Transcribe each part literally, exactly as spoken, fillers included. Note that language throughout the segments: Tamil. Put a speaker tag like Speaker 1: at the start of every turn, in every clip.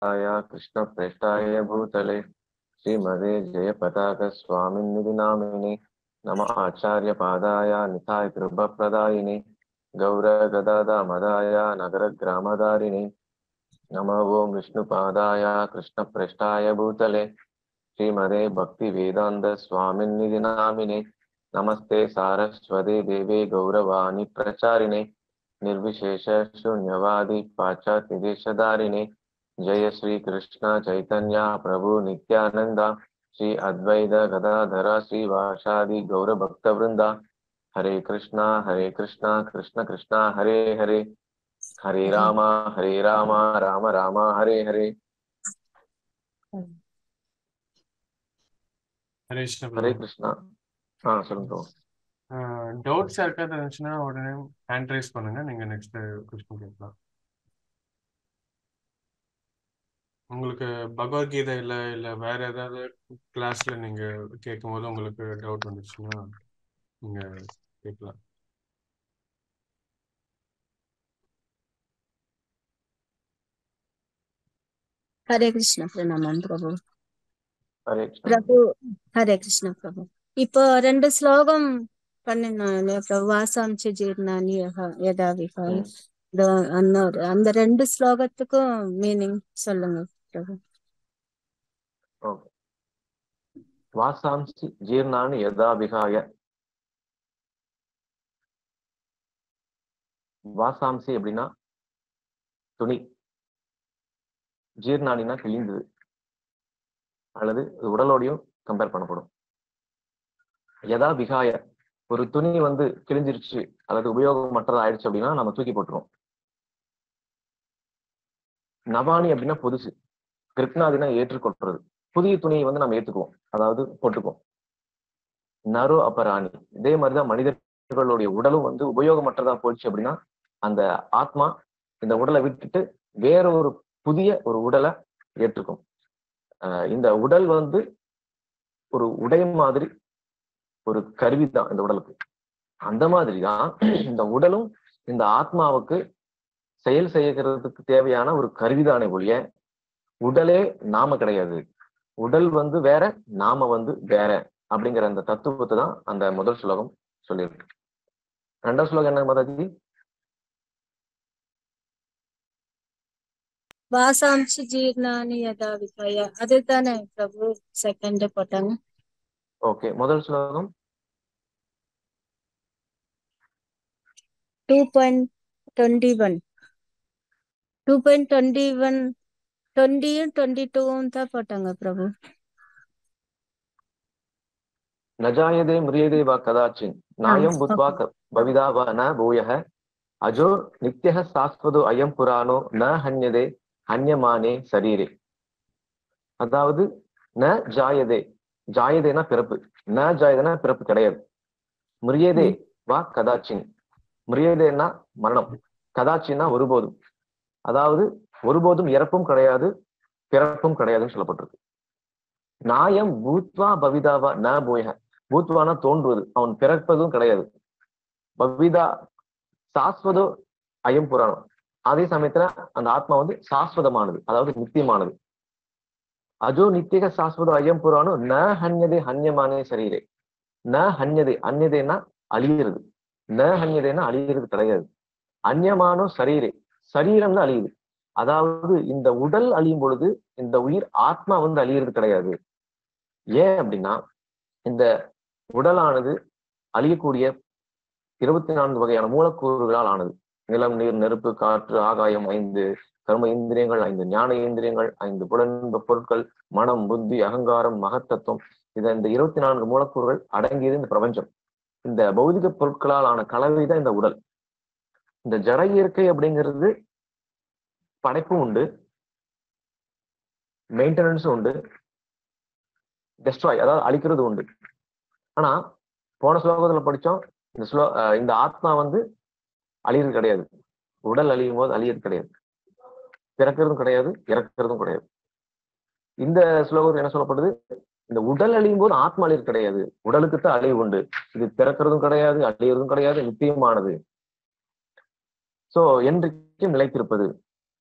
Speaker 1: कृष्ण प्रेष्ठाय भूतले श्रीमदे जय पताक स्वामिन्निधि नामिने नमः आचार्य पादाय निताय कृपप्रदायिने गौर गदादा मदाय नगर ग्रामदारिणे नमो ओं विष्णुपादाय कृष्ण प्रेष्ठाय भूतले श्रीमदे भक्ति वेदांत स्वामिन्निधि नामिने नमस्ते सारस्वती देवे गौरवाणी प्रचारिणे निर्विशेष शून्यवादी पाश्चात्य देशधारिणे जय श्री कृष्ण चैतन्य प्रभु नित्यानंद श्री अद्वैत गदाधर श्री वासादि गौर भक्त वृंदा हरे कृष्णा हरे कृष्णा कृष्ण कृष्णा हरे हरे हरे राम हरे राम राम राम हरे हरे
Speaker 2: हरे
Speaker 1: हरे कृष्णा हाँ சொல்லுங்க
Speaker 2: டவுட்ஸ் யாருக்காவது இருந்துச்சுன்னா உடனே ஹேண்ட் ரைஸ் பண்ணுங்க. நீங்க நெக்ஸ்ட் கொஸ்டின் கேட்கலாம். உங்களுக்கு பகவத்கீதை இல்லை இல்லை வேற ஏதாவது கிளாஸ்ல நீங்க கேட்கும் போது உங்களுக்கு டவுட் வந்துச்சுன்னா நீங்க கேட்கலாம்.
Speaker 3: हरे कृष्ण प्रणामம் பிரபு.
Speaker 1: हरे
Speaker 3: பிரபு ஹரே கிருஷ்ண பிரபு. இப்போ ரெண்டு ஸ்லோகம் பண்ணினாங்க பிரபு. வாசாம்சி ஜீர்ணானி யதா விகாய. அந்த அந்த ரெண்டு ஸ்லோகத்துக்கும் மீனிங் சொல்லுங்க பிரபு.
Speaker 1: வாசாம்சி ஜீர்ணானி யதா விகாய. வாசாம்சி அப்படின்னா துணி, ஜீர்ணானினா கிழிந்தது, அல்லது உடலோடையும் கம்பேர் பண்ணப்படும். யதா விகாய, ஒரு துணி வந்து கிழிஞ்சிருச்சு அல்லது உபயோகமற்றது ஆயிடுச்சு அப்படின்னா நம்ம தூக்கி போட்டுருவோம். நவானி அப்படின்னா புதுசு, கிருப்னாதினா ஏற்றுக்கொள்றது. புதிய துணியை வந்து நம்ம ஏத்துக்குவோம், அதாவது போட்டுக்குவோம். நரோ அபராணி, இதே மாதிரிதான் மனிதர்களுடைய உடலும் வந்து உபயோகமற்றதா போயிடுச்சு அப்படின்னா அந்த ஆத்மா இந்த உடலை விட்டுட்டு வேற ஒரு புதிய ஒரு உடலை ஏற்றுக்கும். அஹ் இந்த உடல் வந்து ஒரு உடை மாதிரி ஒரு கருவிதான் இந்த உடலுக்கு. அந்த மாதிரிதான் இந்த உடலும் இந்த ஆத்மாவுக்கு செயல் செய்யறதுக்கு தேவையான ஒரு கருவிதானே ஒழிய உடலே நாம கிடையாது. உடல் வந்து வேற, நாம வந்து வேற அப்படிங்கிற அந்த தத்துவத்தை தான் அந்த முதல் ஸ்லோகம் சொல்லியிருக்கு. ரெண்டாவது ஸ்லோகம் என்ன மாதாஜி?
Speaker 3: வாசாம்சி ஜீர்ணானி யதா விகாய, அதுதானே பிரபு செகண்ட் போட்டாங்க.
Speaker 1: ஓகே, முதல் ஸ்லோகம்
Speaker 3: two point twenty one two point twenty one டுவெண்ட்டியும் டுவெண்ட்டி டூவும் தான் போட்டாங்க பிரபு.
Speaker 1: நஜாயதே மிரியதே வா கதாச்சின் நாயம் புத்வா பவிதா வா ந பூயஹ அஜோ நித்யஹ சாஸ்வதோ அயம் புராணோ ந ஹன்யதே ஹன்யமானே சரீரே. அதாவது ந ஜாயதே, ஜாயதேனா பிறப்பு, ந ஜாயதேனா பிறப்பு கிடையாது. மிரியதே வா கதாச்சின், மிரியதேனா மரணம், கதாச்சின்னா ஒருபோதும், அதாவது ஒருபோதும் இறப்பும் கிடையாது பிறப்பும் கிடையாதுன்னு சொல்லப்பட்டிருக்கு. நாயம் பூத்வா பவிதாவா ந பூயஹ, பூத்வானா தோன்றுவது, அவன் பிறப்பதும் கிடையாது. பவிதா சாஸ்வதோ அயம் புராணம், அதே சமயத்துல அந்த ஆத்மா வந்து சாஸ்வதமானது, அதாவது நித்தியமானது. அஜோ நித்தியக சாஸ்வதோ அயம் புராணம் ந ஹன்யதே ஹன்யமானே சரீரே. ந ஹன்யதே, அந்யதேனா அழிகிறது, ந ஹன்யதேனா அழிகிறது கிடையாது. அந்யமானோ சரீரே, சரீரம் தான் அழியுது. அதாவது இந்த உடல் அழியும் பொழுது இந்த உயிர் ஆத்மா வந்து அழிகிறது கிடையாது. ஏன் அப்படின்னா இந்த உடலானது அழியக்கூடிய இருபத்தி நான்கு வகையான மூலக்கூறுகளால் ஆனது. நிலம், நீர், நெருப்பு, காற்று, ஆகாயம், ஐந்து கர்ம இந்திரியங்கள், ஐந்து ஞான இந்திரியங்கள், ஐந்து புலன்ப பொருட்கள், மனம், புத்தி, அகங்காரம், மகத்தத்துவம், இதை இந்த இருபத்தி நான்கு மூலக்கூறுகள் அடங்கியது இந்த பிரபஞ்சம். இந்த பௌதிக பொருட்களால் ஆன கலவைதான் இந்த உடல். இந்த ஜட இயற்கை அப்படிங்கிறது படைப்பும் உண்டு, மெயின்டெனன்ஸும் உண்டு, டெஸ்ட்ராய் அதாவது அழிக்கிறது உண்டு. ஆனா போன ஸ்லோகத்துல படிச்சோம், இந்த ஸ்லோ இந்த ஆத்மா வந்து அழியறது கிடையாது. உடல் அழியும் போது அழியறது கிடையாது, பிறக்கிறதும் கிடையாது, இறக்கிறதும் கிடையாது. இந்த ஸ்லோகத்தில் என்ன சொல்லப்படுது? இந்த உடல் அழியும் போது ஆத்மா அழியறது கிடையாது, உடலுக்குத்தான் அழிவு உண்டு. இது பிறக்கிறதும் கிடையாது, அழியறதும் கிடையாது, நித்தியமானது. சோ என்றைக்கும் நிலைத்திருப்பது.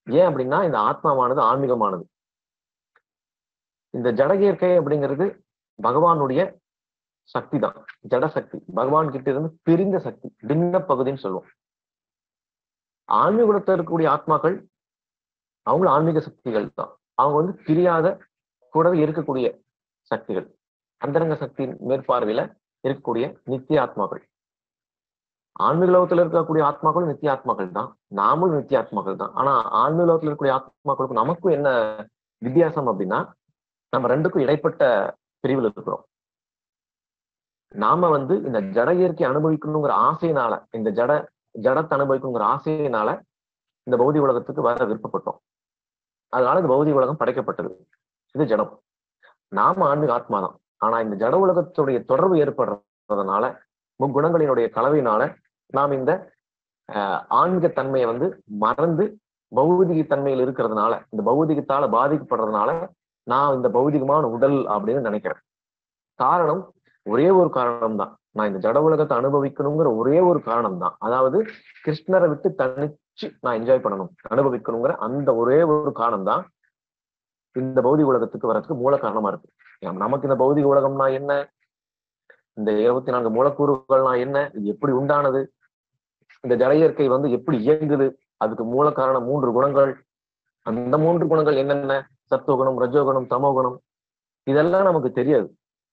Speaker 1: ஏன் அப்படின்னா இந்த ஆத்மாவானது ஆன்மீகமானது. இந்த ஜட இயற்கை அப்படிங்கிறது பகவானுடைய சக்தி தான், ஜட சக்தி, பகவான் கிட்ட இருந்து பிரிந்த சக்தி, பின்ன பகுதின்னு சொல்லுவோம். ஆன்மீகத்தில் இருக்கக்கூடிய ஆத்மாக்கள் அவங்களும் ஆன்மீக சக்திகள் தான். அவங்க வந்து பிரியாத கூடவே இருக்கக்கூடிய சக்திகள், அந்தரங்க சக்தியின் மேற்பார்வையில இருக்கக்கூடிய நித்திய ஆத்மாக்கள். ஆன்மீக லோகத்துல இருக்கக்கூடிய ஆத்மாக்களும் நித்திய ஆத்மாக்கள் தான், நாமும் நித்திய ஆத்மாக்கள் தான். ஆனா ஆன்மீக லோகத்துல இருக்கக்கூடிய ஆத்மாக்களுக்கும் நமக்கும் என்ன வித்தியாசம் அப்படின்னா, நம்ம ரெண்டுக்கும் இடைப்பட்ட பிரிவில் இருக்கிறோம். நாம வந்து இந்த ஜட இயற்கை அனுபவிக்கணுங்கிற ஆசையினால, இந்த ஜட ஜடத்தை அனுபவிக்கணுங்கிற ஆசையினால இந்த பௌதிக உலகத்துக்கு வர விருப்பப்பட்டோம். அதனால இந்த பௌதிக உலகம் படைக்கப்பட்டது. இது ஜடம். நாம ஆன்மீக ஆத்மா தான். ஆனா இந்த ஜட உலகத்துடைய தொடர்பு ஏற்படுறதுனால, முக்குணங்களினுடைய கலவையினால நாம் இந்த அஹ் ஆன்மீக தன்மையை வந்து மறந்து பௌதிக தன்மையில் இருக்கிறதுனால, இந்த பௌதிகத்தால பாதிக்கப்படுறதுனால நான் இந்த பௌதிகமான உடல் அப்படின்னு நினைக்கிறேன். காரணம் ஒரே ஒரு காரணம் தான். நான் இந்த ஜட உலகத்தை அனுபவிக்கணுங்கிற ஒரே ஒரு காரணம் தான். அதாவது கிருஷ்ணரை விட்டு தனிச்சு நான் என்ஜாய் பண்ணணும், அனுபவிக்கணுங்கிற அந்த ஒரே ஒரு காரணம் தான் இந்த பௌதிக உலகத்துக்கு வர்றதுக்கு மூல காரணமா இருக்கு. நமக்கு இந்த பௌதிக உலகம்னா என்ன, இந்த இருபத்தி நான்கு மூலக்கூறுகள்னா என்ன, இது எப்படி உண்டானது, இந்த ஜட இயற்கை வந்து எப்படி இயங்குது, அதுக்கு மூல காரணம் மூன்று குணங்கள். அந்த மூன்று குணங்கள் என்னென்ன, சத்துவகுணம், ரஜோகுணம், தமோகுணம், இதெல்லாம் நமக்கு தெரியாது.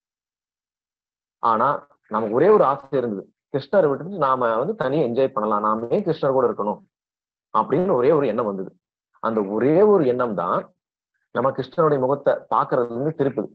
Speaker 1: ஆனா நமக்கு ஒரே ஒரு ஆசை இருந்தது, கிருஷ்ணரை விட்டுட்டு நாம வந்து தனியா என்ஜாய் பண்ணலாம், நாமே கிருஷ்ணர் கூட இருக்கணும் அப்படின்னு ஒரே ஒரு எண்ணம் வந்தது. அந்த ஒரே ஒரு எண்ணம் தான் நம்ம கிருஷ்ணருடைய முகத்தை பாக்குறதுல இருந்து திருப்புது.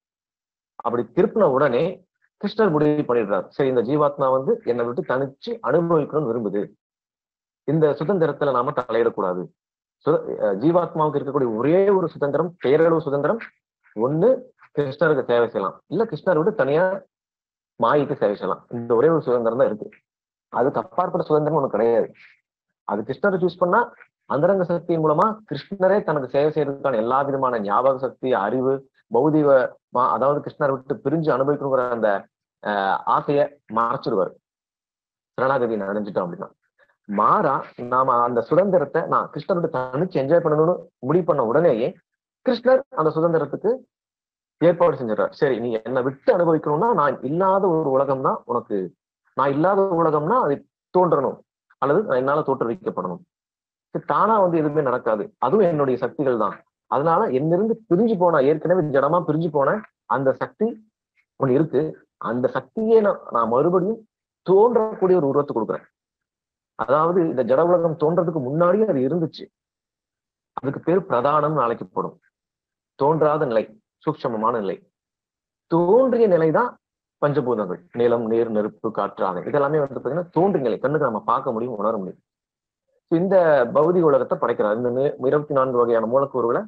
Speaker 1: அப்படி திருப்பின உடனே கிருஷ்ணர் முடிவு பண்ணிடுறாரு, சரி இந்த ஜீவாத்மா வந்து என்னை விட்டு தனிச்சு அனுபவிக்கணும்னு விரும்புது, இந்த சுதந்திரத்துல நாம தலையிடக்கூடாது. சு ஜீவாத்மாவுக்கு இருக்கக்கூடிய ஒரே ஒரு சுதந்திரம், பேரளவு சுதந்திரம், ஒண்ணு கிருஷ்ணருக்கு சேவை செய்யலாம், இல்ல கிருஷ்ணரை விட்டு தனியா மாயிக்கு சேவை செய்யலாம். இந்த ஒரே ஒரு சுதந்திரம் தான் இருக்கு. அதுக்கு அப்பாற்பட்ட சுதந்திரம் ஒண்ணு கிடையாது. அது கிருஷ்ணரை சூஸ் பண்ணா அந்தரங்க சக்தியின் மூலமா கிருஷ்ணரே தனக்கு சேவை செய்யறதுக்கான எல்லா விதமான ஞாபக சக்தி, அறிவு, பௌதிக, அதாவது கிருஷ்ணரை விட்டு பிரிஞ்சு அனுபவிக்கணுங்கிற அந்த ஆஹ் ஆசைய மறைச்சிருவாரு சரணாகதி அடைஞ்சிட்டோம் அப்படின்னா. மாறா நாம அந்த சுதந்திரத்தை நான் கிருஷ்ணர் விட்டு தனிச்சு என்ஜாய் பண்ணணும்னு முடிவு பண்ண உடனேயே கிருஷ்ணர் அந்த சுதந்திரத்துக்கு ஏற்பாடு செஞ்சிடறார். சரி நீ என்னை விட்டு அனுபவிக்கணும்னா நான் இல்லாத ஒரு உலகம் தான் உனக்கு, நான் இல்லாத உலகம்னா அது தோன்றணும் அல்லது என்னால தோற்றுவிக்கப்படணும். தானா வந்து எதுவுமே நடக்காது, அதுவும் என்னுடைய சக்திகள் தான். அதனால என்னிருந்து பிரிஞ்சு போன, ஏற்கனவே ஜடமா பிரிஞ்சு போன அந்த சக்தி ஒண்ணு இருக்கு, அந்த சக்தியே நான் நான் மறுபடியும் தோன்றக்கூடிய ஒரு உருவத்தை கொடுக்குறேன். அதாவது இந்த ஜட உலகம் தோன்றதுக்கு முன்னாடியே அது இருந்துச்சு. அதுக்கு பேர் பிரதானம்னு அழைக்கப்படும். தோன்றாத நிலை, சூக்ஷமமான நிலை. தோன்றிய நிலைதான் பஞ்சபூதங்கள், நிலம், நீர், நெருப்பு, காற்று, ஆணை, இதெல்லாமே வந்து பாத்தீங்கன்னா தோன்றிய நிலை, கண்ணுக்கு நம்ம பார்க்க முடியும், உணர முடியும். இந்த பௌதிக உலகத்தை படைக்கிறார். இந்த இருபத்தி நான்கு வகையான மூலக்கூறுகளை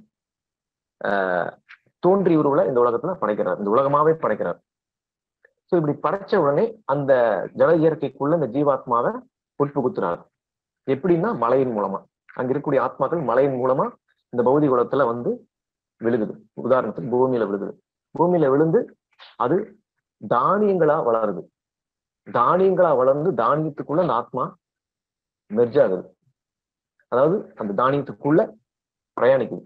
Speaker 1: ஆஹ் தோன்றி உருவுல இந்த உலகத்துல படைக்கிறார், இந்த உலகமாவே படைக்கிறார். சோ இப்படி படைச்ச உடனே அந்த ஜட இயற்கைக்குள்ள இந்த ஜீவாத்மாவை உட்புகுத்துறாரு. எப்படின்னா மலையின் மூலமா, அங்க இருக்கக்கூடிய ஆத்மாக்கள் மலையின் மூலமா இந்த பௌதிக உலகத்துல வந்து விழுகுது. உதாரணத்துக்கு பூமியில விழுகுது. பூமியில விழுந்து அது தானியங்களா வளருது. தானியங்களா வளர்ந்து தானியத்துக்குள்ள அந்த ஆத்மா மெர்ஜ் ஆகுது. அதாவது அந்த தானியத்துக்குள்ள பிரயாணிக்குது.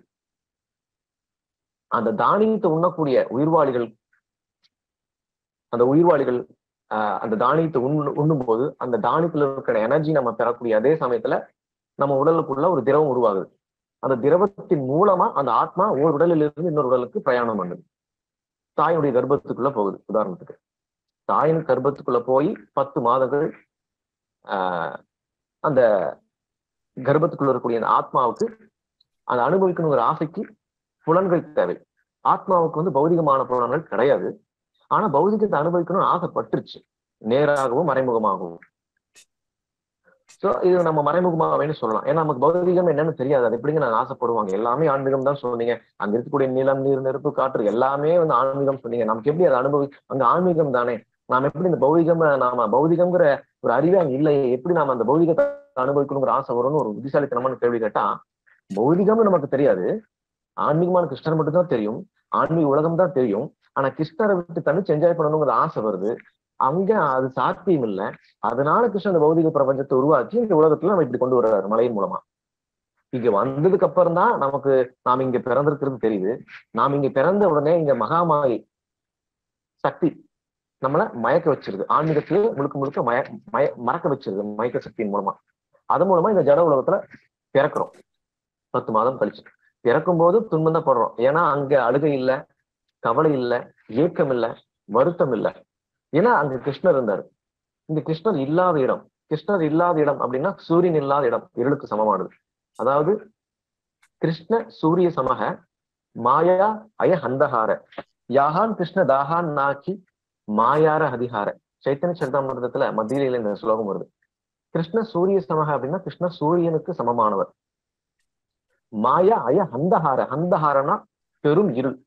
Speaker 1: அந்த தானியத்தை உண்ணக்கூடிய உயிர்வாளிகள், அந்த உயிர்வாளிகள் ஆஹ் அந்த தானியத்தை உண்ணு உண்ணும் போது அந்த தானியத்துல இருக்கிற எனர்ஜி நம்ம பெறக்கூடிய அதே சமயத்துல நம்ம உடலுக்குள்ள ஒரு திரவம் உருவாகுது. அந்த திரவத்தின் மூலமா அந்த ஆத்மா ஒரு உடலில் இருந்து இன்னொரு உடலுக்கு பிரயாணம் பண்ணுது. தாயினுடைய கர்ப்பத்துக்குள்ள போகுது. உதாரணத்துக்கு தாயின் கர்ப்பத்துக்குள்ள போய் பத்து மாதங்கள் ஆஹ் அந்த கர்ப்பத்துக்குள்ள இருக்கக்கூடிய அந்த ஆத்மாவுக்கு அந்த அனுபவிக்கணுங்கிற ஆசைக்கு புலன்கள் தேவை. ஆத்மாவுக்கு வந்து பௌதிகமான புலன்கள் கிடையாது. ஆனா பௌதிகத்தை அனுபவிக்கணும்னு ஆசைப்பட்டுருச்சு, நேராகவும் மறைமுகமாகவும். சோ இது நம்ம மறைமுகமாகவேன்னு சொல்லலாம். ஏன்னா நமக்கு பௌதிகம் என்னன்னு தெரியாது. அது எப்படிங்க நான் ஆசைப்படுவாங்க, எல்லாமே ஆன்மீகம் தான் சொன்னீங்க, அங்க இருக்கக்கூடிய நிலம், நீர், நெருப்பு, காற்று எல்லாமே வந்து ஆன்மீகம் சொன்னீங்க, நமக்கு எப்படி அதை அனுபவி, அங்க ஆன்மீகம் தானே, நாம எப்படி இந்த பௌதிகம், நாம பௌதிகம்ங்கிற ஒரு அறிவே அங்க இல்லையே, எப்படி நாம அந்த பௌதிகத்தை அனுபவிக்கணுங்கிற ஆசை வரும்னு ஒரு புத்திசாலித்தனமான கேள்வி கேட்டா, பௌதிகம்னு நமக்கு தெரியாது, ஆன்மீகமான கிருஷ்ணர் மட்டும் தான் தெரியும், ஆன்மீக உலகம் தான் தெரியும். ஆனா கிருஷ்ணரை விட்டு தனிச்சு என்ஜாய் பண்ணணுங்கிற ஆசை வருது, அங்க அது சாத்தியம் இல்லை. அதனால கிருஷ்ணன் அந்த பௌதிக பிரபஞ்சத்தை உருவாக்கி இந்த உலகத்துல நம்ம இப்படி கொண்டு வர்றாரு மலையின் மூலமா. இங்க வந்ததுக்கு அப்புறம் தான் நமக்கு நாம் இங்க பிறந்திருக்கிறது தெரியுது. நாம் இங்க பிறந்த உடனே இங்க மகாமாயி சக்தி நம்மள மயக்க வச்சிருது. ஆன்மீகத்திலே முழுக்க முழுக்க மய மய மறக்க வச்சிருது மயக்க சக்தியின் மூலமா. அது மூலமா இந்த ஜட உலகத்துல பிறக்கிறோம். பத்து மாதம் கழிச்சு பிறக்கும் போது துன்பம் தான் படுறோம். ஏன்னா அங்க அழுகை இல்ல, கவலை இல்ல, ஏக்கம் இல்ல, வருத்தம் இல்ல. ஏன்னா அங்க கிருஷ்ணர் இருந்தாரு. இங்க கிருஷ்ணர் இல்லாத இடம். கிருஷ்ணர் இல்லாத இடம் அப்படின்னா சூரியன் இல்லாத இடம் இருளுக்கு சமமானது. அதாவது கிருஷ்ண சூரிய சமக மாயா அய ஹந்தஹார யாகான் கிருஷ்ண தாகான் நாக்கி மாயார அதிகார. சைத்தன்ய சரிதாமிர்தத்துல மத்தியில இந்த ஸ்லோகம் வருது. கிருஷ்ண சூரிய சமக அப்படின்னா கிருஷ்ண சூரியனுக்கு சமமானவர். மாயா அய ஹந்தஹார, ஹந்தஹாரனா பெரும் இருள்.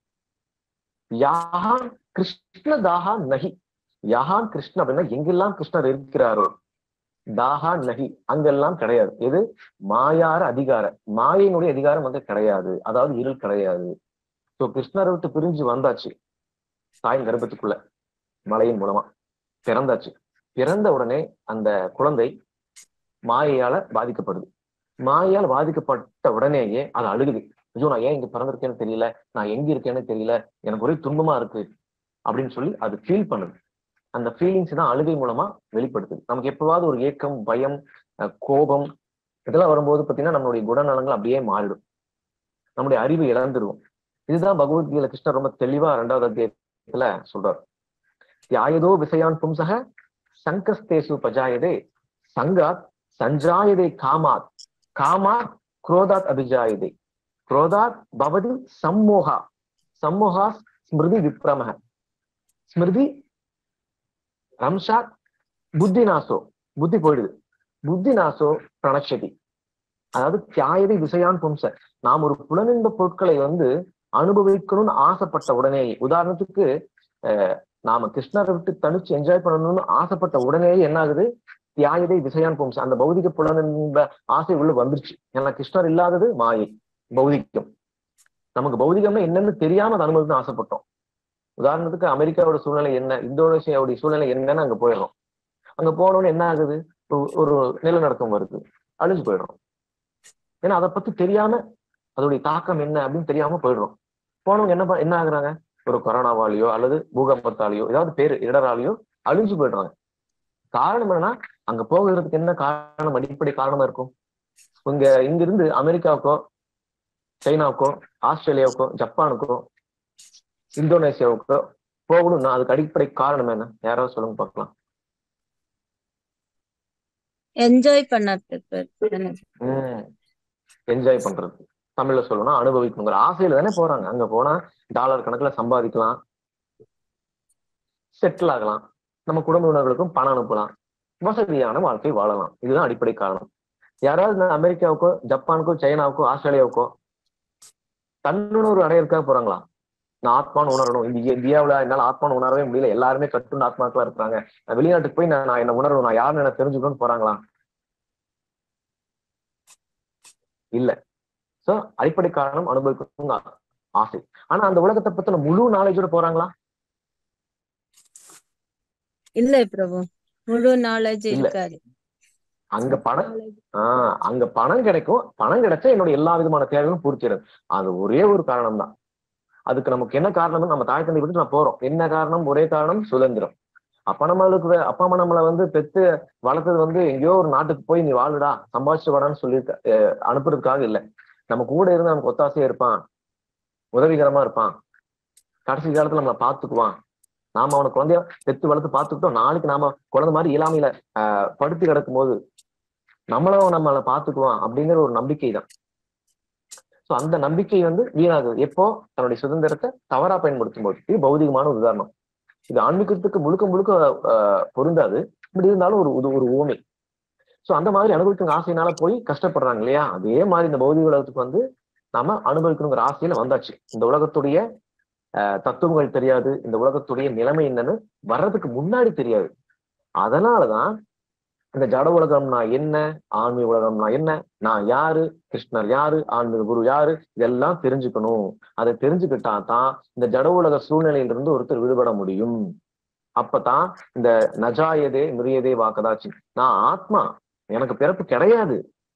Speaker 1: யாகான் கிருஷ்ண தாகான் நகி, யாகான் கிருஷ்ண அப்படின்னா எங்கெல்லாம் கிருஷ்ணர் இருக்கிறாரோ, தாகா நகி அங்கெல்லாம் கிடையாது. எது? மாயார அதிகார, மாயினுடைய அதிகாரம் வந்து கிடையாது. அதாவது இருள் கிடையாது. சோ கிருஷ்ணரை விட்டு பிரிஞ்சு வந்தாச்சு தாயின் கர்ப்பத்துக்குள்ள மலையின் மூலமா பிறந்தாச்சு. பிறந்த உடனே அந்த குழந்தை மாயையால பாதிக்கப்படுது. மாயால் பாதிக்கப்பட்ட உடனேயே அது அழுகுது. ஐயோ நான் ஏன் இங்க பிறந்திருக்கேன்னு தெரியல, நான் எங்க இருக்கேன்னு தெரியல, எனக்கு ஒரே துன்பமா இருக்கு அப்படின்னு சொல்லி அது ஃபீல் பண்ணுது. அந்த ஃபீலிங்ஸ் தான் அழுகை மூலமா வெளிப்படுத்துது. நமக்கு எப்பவாவது ஒரு ஏக்கம், பயம், கோபம் இதெல்லாம் வரும்போது பாத்தீங்கன்னா நம்மளுடைய குணநலங்கள் அப்படியே மாறிடும். நம்முடைய அறிவு இழந்துருவோம். இதுதான் பகவத்கீதை கிருஷ்ணர் ரொம்ப தெளிவா இரண்டாவது அத்தியாயத்துல சொல்றாரு. தியாயதோ விசயான் பும்சக சங்கஸ்தேசு பஜாயதே சங்காத் சஞ்சாயதே காமாத் காமாத் குரோதாத் அபிஜாயதே குரோதாத் பவதி சம்மோகா சம்மோகா ஸ்மிருதி விப்ரமஹ ஸ்மிருதி ரம்ஷாத் புத்தி நாசோ, புத்தி போயிடுது. புத்தி நாசோ பிரணக்ஷதி. அதாவது தியாயதை விஷயான் பும்ச, நாம் ஒரு புலனின்ப பொருட்களை வந்து அனுபவிக்கணும்னு ஆசைப்பட்ட உடனே, உதாரணத்துக்கு அஹ் நாம கிருஷ்ணரை விட்டு தனிச்சு என்ஜாய் பண்ணணும்னு ஆசைப்பட்ட உடனேயே என்ன ஆகுது? தியாயதை விஷயான் பும்ச, அந்த பௌதிக புலனின்ப ஆசை உள்ள வந்துருச்சு. ஏன்னா கிருஷ்ணர் இல்லாதது மாயை, பௌதிகம். நமக்கு பௌதிகம்னா என்னன்னு தெரியாம அதை அனுபவிக்கணும்னு ஆசைப்பட்டோம். உதாரணத்துக்கு அமெரிக்காவோட சூழ்நிலை என்ன, இந்தோனேஷியாவுடைய சூழ்நிலை என்னன்னு அங்க போயிடுறோம். அங்க போனோன்னு என்ன ஆகுது? ஒரு நிலநடுக்கம் வருது, அழிஞ்சு போயிடுறோம். ஏன்னா அதை பத்தி தெரியாம அதோடைய தாக்கம் என்ன அப்படின்னு தெரியாம போயிடுறோம். போனவங்க என்ன என்ன ஆகுறாங்க? ஒரு கொரோனாவாலேயோ அல்லது பூகம்பத்தாலேயோ ஏதாவது பேரு இடராலேயோ அழிஞ்சு போயிடுறாங்க. காரணம் என்னன்னா அங்க போகிறதுக்கு என்ன காரணம், அடிப்படை காரணமா இருக்கும்? இங்க இங்க இருந்து அமெரிக்காவுக்கோ சைனாவுக்கோ ஆஸ்திரேலியாவுக்கோ ஜப்பானுக்கோ இந்தோனேசியாவுக்கோ போகணும்னா அதுக்கு அடிப்படை காரணம் என்ன? யாராவது சொல்லுங்க பார்க்கலாம்.
Speaker 3: என்ஜாய் பண்ணறதுக்கு.
Speaker 1: உம் என்ஜாய் பண்றது, தமிழ்ல சொல்லணும்னா அனுபவிக்கணுங்கிற ஆசையில தானே போறாங்க. அங்க போனா டாலர் கணக்குல சம்பாதிக்கலாம், செட்டில் ஆகலாம், நம்ம குடும்பத்தினர்களுக்கும் பணம் அனுப்பலாம், வசதியான வாழ்க்கை வாழலாம். இதுதான் அடிப்படை காரணம். யாராவது அமெரிக்காவுக்கோ ஜப்பானுக்கோ சைனாவுக்கோ ஆஸ்திரேலியாவுக்கோ தன்னுணர்வு அடையிறதுக்காக போறாங்களா? நான் ஆத்மான்னு உணரணும், இந்த இந்தியாவில என்னால ஆத்மான்னு உணரவே முடியல, எல்லாருமே கட்டுண்டு ஆத்மாக்களா இருக்கிறாங்க, வெளிநாட்டுக்கு போய் நான் நான் என்ன உணரணும், நான் யாருன்னு என்ன தெரிஞ்சுக்கணும்னு போறாங்களா? இல்ல. சோ அடிப்படை காரணம் அனுபவிக்கணும்னு ஆசை. ஆனா அந்த உலகத்தை பத்தின முழு நாலேஜோட போறாங்களா?
Speaker 3: இல்ல பிரபு, முழு நாலேஜ் இருக்காது.
Speaker 1: அங்க பணம் ஆஹ் அங்க பணம் கிடைக்கும், பணம் கிடைச்சா என்னோட எல்லா விதமான தேவைகளும் பூர்த்திடுது. அது ஒரே ஒரு காரணம் தான். அதுக்கு நமக்கு என்ன காரணம்? நம்ம தாய் தந்தை விட்டு நான் போறோம். என்ன காரணம்? ஒரே காரணம், சுதந்திரம். அப்பா நம்மளுக்கு அப்பா அம்மா நம்மளை வந்து பெத்து வளர்த்தது வந்து எங்கேயோ ஒரு நாட்டுக்கு போய் நீ வாழுடா சம்பாதிச்சு வாடான்னு சொல்லி அனுப்புறதுக்காக இல்லை. நம்ம கூட இருந்து நமக்கு ஒத்தாசையா இருப்பான், உதவிகரமா இருப்பான், கடைசி காலத்துல நம்மளை பார்த்துக்குவான், நாம அவனை குழந்தைய பெத்து வளர்த்து பார்த்துக்கிட்டோம், நாளைக்கு நாம குழந்தை மாதிரி இயலாமையில ஆஹ் படுத்து கிடக்கும் போது நம்மளும் நம்மளை பார்த்துக்குவான் அப்படிங்கிற ஒரு நம்பிக்கை தான். சோ அந்த நம்பிக்கை வந்து வீணாகுது எப்போ? தன்னுடைய சுதந்திரத்தை தவறா பயன்படுத்தும் போது. இது பௌதிகமான ஒரு உதாரணம். இது ஆன்மீகத்துக்கு முழுக்க முழுக்க ஆஹ் பொருந்தாது, இப்படி இருந்தாலும் ஒரு ஒரு ஊமை. சோ அந்த மாதிரி அனுபவிக்கிற ஆசையினால போய் கஷ்டப்படுறாங்க இல்லையா? அதே மாதிரி இந்த பௌதிக உலகத்துக்கு வந்து நாம அனுபவிக்கணுங்கிற ஆசையில வந்தாச்சு. இந்த உலகத்துடைய அஹ் தத்துவங்கள் தெரியாது, இந்த உலகத்துடைய நிலைமை என்னன்னு வர்றதுக்கு முன்னாடி தெரியாது. அதனாலதான் இந்த ஜட உலகம்னா என்ன, ஆன்மீக உலகம்னா என்ன, நான் யாரு, கிருஷ்ணர் யாரு, ஆன்மீக குரு யாரு, இதெல்லாம் தெரிஞ்சுக்கணும். அதை தெரிஞ்சுக்கிட்டா தான் இந்த ஜட உலக சூழ்நிலையிலிருந்து ஒருத்தர் விடுபட முடியும். அப்பதான் இந்த நஜாயதே மிரியதே வாக்கதாச்சு, நான் ஆத்மா, எனக்கு பிறப்பு கிடையாது,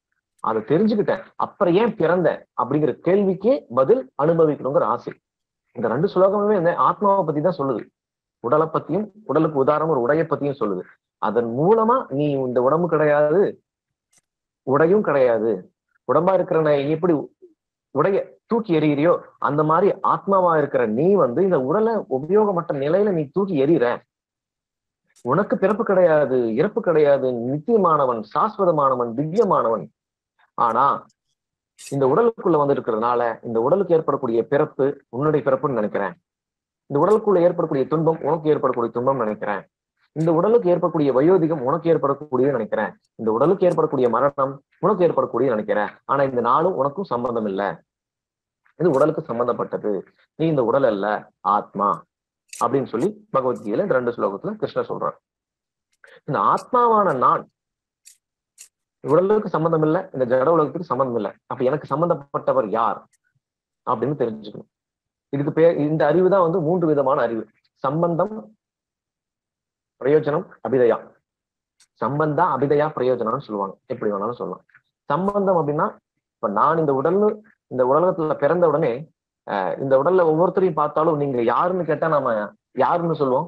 Speaker 1: அதை தெரிஞ்சுக்கிட்டேன், அப்புறம் ஏன் பிறந்தேன் அப்படிங்கிற கேள்விக்கு பதில் அனுபவிக்கணுங்கிற ஆசை. இந்த ரெண்டு ஸ்லோகமுமே இந்த ஆத்மாவை பத்தி தான் சொல்லுது. உடலை பத்தியும், உடலுக்கு உதாரணம் ஒரு உடையை பத்தியும் சொல்லுது. அதன் மூலமா நீ இந்த உடம்பு கிடையாது, உடையும் கிடையாது, உடம்பா இருக்கிற நீ எப்படி உடைய தூக்கி எறிகிறியோ அந்த மாதிரி ஆத்மாவா இருக்கிற நீ வந்து இந்த உடலை உபயோகமற்ற நிலையில நீ தூக்கி எறிகிற. உனக்கு பிறப்பு கிடையாது, இறப்பு கிடையாது, நித்தியமானவன், சாஸ்வதமானவன், திவ்யமானவன். ஆனா இந்த உடலுக்குள்ள வந்து இருக்கிறதுனால இந்த உடலுக்கு ஏற்படக்கூடிய பிறப்பு உன்னுடைய பிறப்புன்னு நினைக்கிறேன். இந்த உடலுக்குள்ள ஏற்படக்கூடிய துன்பம் உனக்கு ஏற்படக்கூடிய துன்பம் நினைக்கிறேன். இந்த உடலுக்கு ஏற்படக்கூடிய வயோதிகம் உனக்கு ஏற்படக்கூடிய நினைக்கிறேன். இந்த உடலுக்கு ஏற்படக்கூடிய மரணம் உனக்கு ஏற்படக்கூடிய நினைக்கிறேன். ஆனா இந்த நாளும் உனக்கும் சம்பந்தம் இல்லை, இது உடலுக்கு சம்பந்தப்பட்டது, நீ இந்த உடல் அல்ல, ஆத்மா அப்படின்னு சொல்லி பகவத்கீதையில இந்த ரெண்டு ஸ்லோகத்துல கிருஷ்ணர் சொல்றார். இந்த ஆத்மாவான நான் உடலுக்கு சம்பந்தம் இல்லை, இந்த ஜட உலகத்துக்கு சம்பந்தம் இல்லை. அப்ப எனக்கு சம்பந்தப்பட்டவர் யார் அப்படின்னு தெரிஞ்சுக்கணும். இதுக்கு பேர், இந்த அறிவு தான் வந்து மூன்று விதமான அறிவு. சம்பந்தம், பிரயோஜனம், அபிதயா. சம்பந்தா, அபிதயா, பிரயோஜனம்னு சொல்லுவாங்க, எப்படி வேணாலும் சொல்லலாம். சம்பந்தம் அப்படின்னா, இப்ப நான் இந்த உடல் இந்த உலகத்துல பிறந்த உடனே அஹ் இந்த உடல்ல ஒவ்வொருத்தரையும் பார்த்தாலும் நீங்க யாருன்னு கேட்டா நாம யாருன்னு சொல்லுவோம்?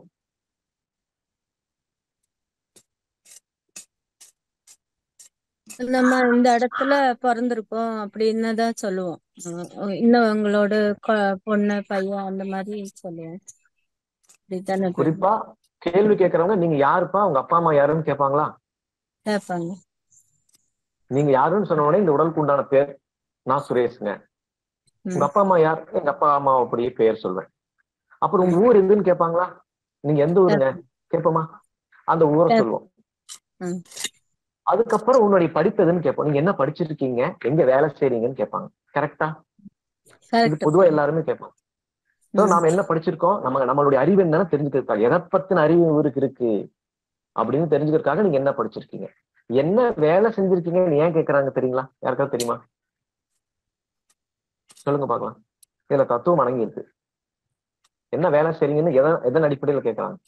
Speaker 3: நம்ம இந்த இடத்துல பிறந்திருக்கோம் அப்படின்னு தான் சொல்லுவோம். அஹ் இன்னும் உங்களோட கொ- பொண்ணு பையன் அந்த மாதிரி சொல்லுவோம். அப்படித்தானே
Speaker 1: குறிப்பா கேள்வி கேட்கறவங்க நீங்க யாருப்பா, உங்க அப்பா அம்மா யாருன்னு கேட்பாங்களா?
Speaker 3: கேட்பாங்க.
Speaker 1: நீங்க யாருன்னு சொன்ன உடனே இந்த உடலுக்கு உண்டான பேர், நான் சுரேஷ்ங்க. உங்க
Speaker 3: ம்.
Speaker 1: அப்பா அம்மா யார்? எங்க அப்பா அம்மா அப்படியே பேர் சொல்வேன். அப்புறம் உங்க ஊர் எதுன்னு கேட்பாங்களா? நீங்க எந்த ஊருங்க கேட்போமா? அந்த ஊரை
Speaker 3: கேப்-
Speaker 1: சொல்லுவோம்.
Speaker 3: ம்.
Speaker 1: அதுக்கப்புறம் உன்னுடைய படிப்பு எதுன்னு கேட்போம். நீங்க என்ன படிச்சிருக்கீங்க, எங்க வேலை செய்றீங்கன்னு கேட்பாங்க. கரெக்டா? இது
Speaker 3: கரெக்ட்.
Speaker 1: பொதுவா எல்லாருமே கேட்பாங்க. So,
Speaker 3: ம்.
Speaker 1: நாம என்ன படிச்சிருக்கோம், நம்ம நம்மளுடைய அறிவு என்னன்னு தெரிஞ்சுக்கிறதுக்காக, எதை பத்தின அறிவு இவருக்கு இருக்கு அப்படின்னு தெரிஞ்சுக்கிறதுக்காக நீங்க என்ன படிச்சிருக்கீங்க, என்ன வேலை செஞ்சிருக்கீங்கன்னு ஏன் கேட்கறாங்க தெரியுங்களா? யாருக்காவது தெரியுமா? சொல்லுங்க பார்க்கலாம். இதுல தத்துவம் அடங்கி இருக்கு. என்ன வேலை செய்றீங்கன்னு எதன் எதன் அடிப்படையில கேட்கறாங்க?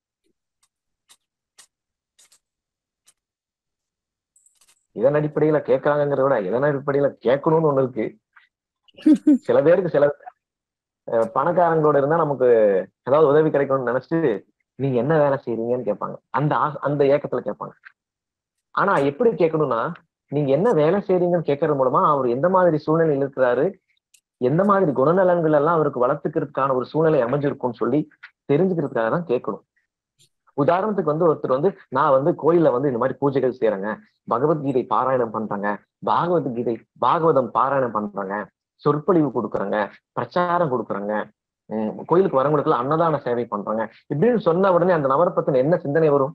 Speaker 1: இதன் அடிப்படையில கேட்கறாங்கிறத விட எதன் அடிப்படையில கேட்கணும்னு ஒண்ணு இருக்கு. சில பேருக்கு சில அஹ், பணக்காரங்களோட இருந்தா நமக்கு ஏதாவது உதவி கிடைக்கும்னு நினைச்சிட்டு நீங்க என்ன வேலை செய்றீங்கன்னு கேட்பாங்க. அந்த ஆச- அந்த ஏக்கத்துல கேட்பாங்க. ஆனா எப்படி கேட்கணும்னா, நீங்க என்ன வேலை செய்றீங்கன்னு கேட்கறது மூலமா அவர் எந்த மாதிரி சூழ்நிலையில் இருக்கிறாரு, எந்த மாதிரி குணநலன்கள் எல்லாம் அவருக்கு வளர்த்துக்கிறதுக்கான ஒரு சூழ்நிலை அமைஞ்சிருக்கும்னு சொல்லி தெரிஞ்சுக்கிறதுக்காக தான் கேட்கணும். உதாரணத்துக்கு வந்து ஒருத்தர் வந்து நான் வந்து கோயில்ல வந்து இந்த மாதிரி பூஜைகள் செய்யறேங்க, பகவத்கீதை பாராயணம் பண்றாங்க, பாகவத்கீதை பாகவதம் பாராயணம் பண்றாங்க, சொற்பொழிவு கொடுக்குறாங்க, பிரச்சாரம் கொடுக்குறாங்க, உம் கோயிலுக்கு வரவங்களுக்குலாம் அன்னதான சேவை பண்றாங்க இப்படின்னு சொன்ன உடனே அந்த நபரை பத்தின என்ன சிந்தனை வரும்,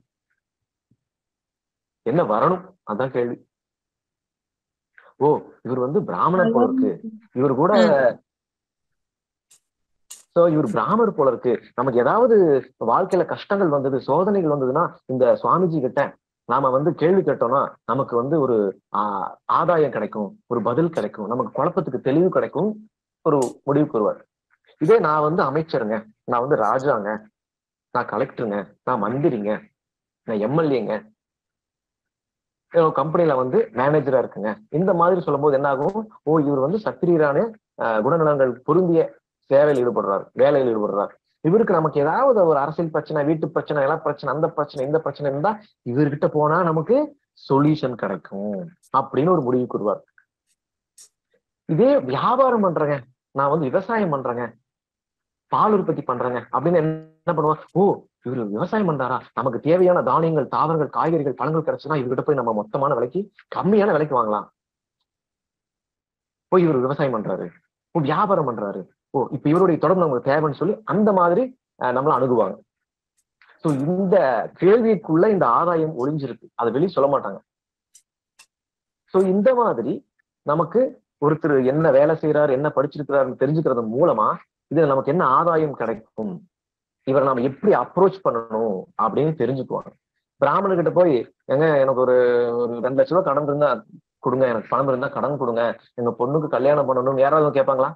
Speaker 1: என்ன வரணும்? அதான் கேள்வி. ஓ, இவர் வந்து பிராமணர் போல இருக்கு, இவர் கூட சோ இவர் பிராமணர் போல இருக்கு, நமக்கு ஏதாவது வாழ்க்கையில கஷ்டங்கள் வந்தது, சோதனைகள் வந்ததுன்னா இந்த சுவாமிஜி கிட்ட நாம வந்து கேள்வி கேட்டோம்னா நமக்கு வந்து ஒரு ஆஹ் ஆதாயம் கிடைக்கும், ஒரு பதில் கிடைக்கும், நமக்கு குழப்பத்துக்கு தெளிவு கிடைக்கும், ஒரு முடிவுக்கு வருவார். இதே நான் வந்து அமைச்சருங்க, நான் வந்து ராஜாங்க, நான் கலெக்டருங்க, நான் மந்திரிங்க, நான் எம்எல்ஏங்க, கம்பெனில வந்து மேனேஜரா இருக்குங்க, இந்த மாதிரி சொல்லும் போது என்ன ஆகும், ஓ இவர் வந்து சத்திரியரான அஹ் குணநலன்கள் பொருந்திய சேவையில் ஈடுபடுறாரு, வேலையில் ஈடுபடுறாரு, இவருக்கு நமக்கு ஏதாவது ஒரு அரசியல் பிரச்சனை, வீட்டு பிரச்சனை, இல பிரச்சனை, அந்த பிரச்சனை, இந்த பிரச்சனை இருந்தா இவர்கிட்ட போனா நமக்கு சொல்யூஷன் கிடைக்கும் அப்படின்னு ஒரு முடிவுக்கு வருவார். இதே வியாபாரம் பண்றேங்க, நான் வந்து விவசாயம் பண்றேங்க, பால் உற்பத்தி பண்றேங்க அப்படின்னு என்ன பண்ணுவான், ஓ இவரு விவசாயம் பண்றாரா, நமக்கு தேவையான தானியங்கள், தாவரங்கள், காய்கறிகள், பழங்கள் கிடைச்சுன்னா இவர்கிட்ட போய் நம்ம மொத்தமான விலைக்கு கம்மியான விலைக்கு வாங்கலாம். போய் இவர் விவசாயம் பண்றாரு, ஓ வியாபாரம் பண்றாரு, ஓ இப்ப இவருடைய தொடர்பு நமக்கு தேவைன்னு சொல்லி அந்த மாதிரி நம்மள அணுகுவாங்க. சோ இந்த கேள்விக்குள்ள இந்த ஆதாயம் ஒளிஞ்சிருக்கு, அதை வெளியே சொல்ல மாட்டாங்க. சோ இந்த மாதிரி நமக்கு ஒருத்தர் என்ன வேலை செய்யறாரு, என்ன படிச்சிருக்கிறாருன்னு தெரிஞ்சுக்கிறது மூலமா இதுல நமக்கு என்ன ஆதாயம் கிடைக்கும், இவரை நாம எப்படி அப்ரோச் பண்ணணும் அப்படின்னு தெரிஞ்சுக்குவாங்க. பிராமணர்கிட்ட போய் எங்க எனக்கு ஒரு ஒரு ரெண்டு லட்ச ரூபாய் கடன் இருந்தா கொடுங்க, எனக்கு பணம் இருந்தா கடன் கொடுங்க, எங்க பொண்ணுக்கு கல்யாணம் பண்ணணும் யாராவது கேட்பாங்களா?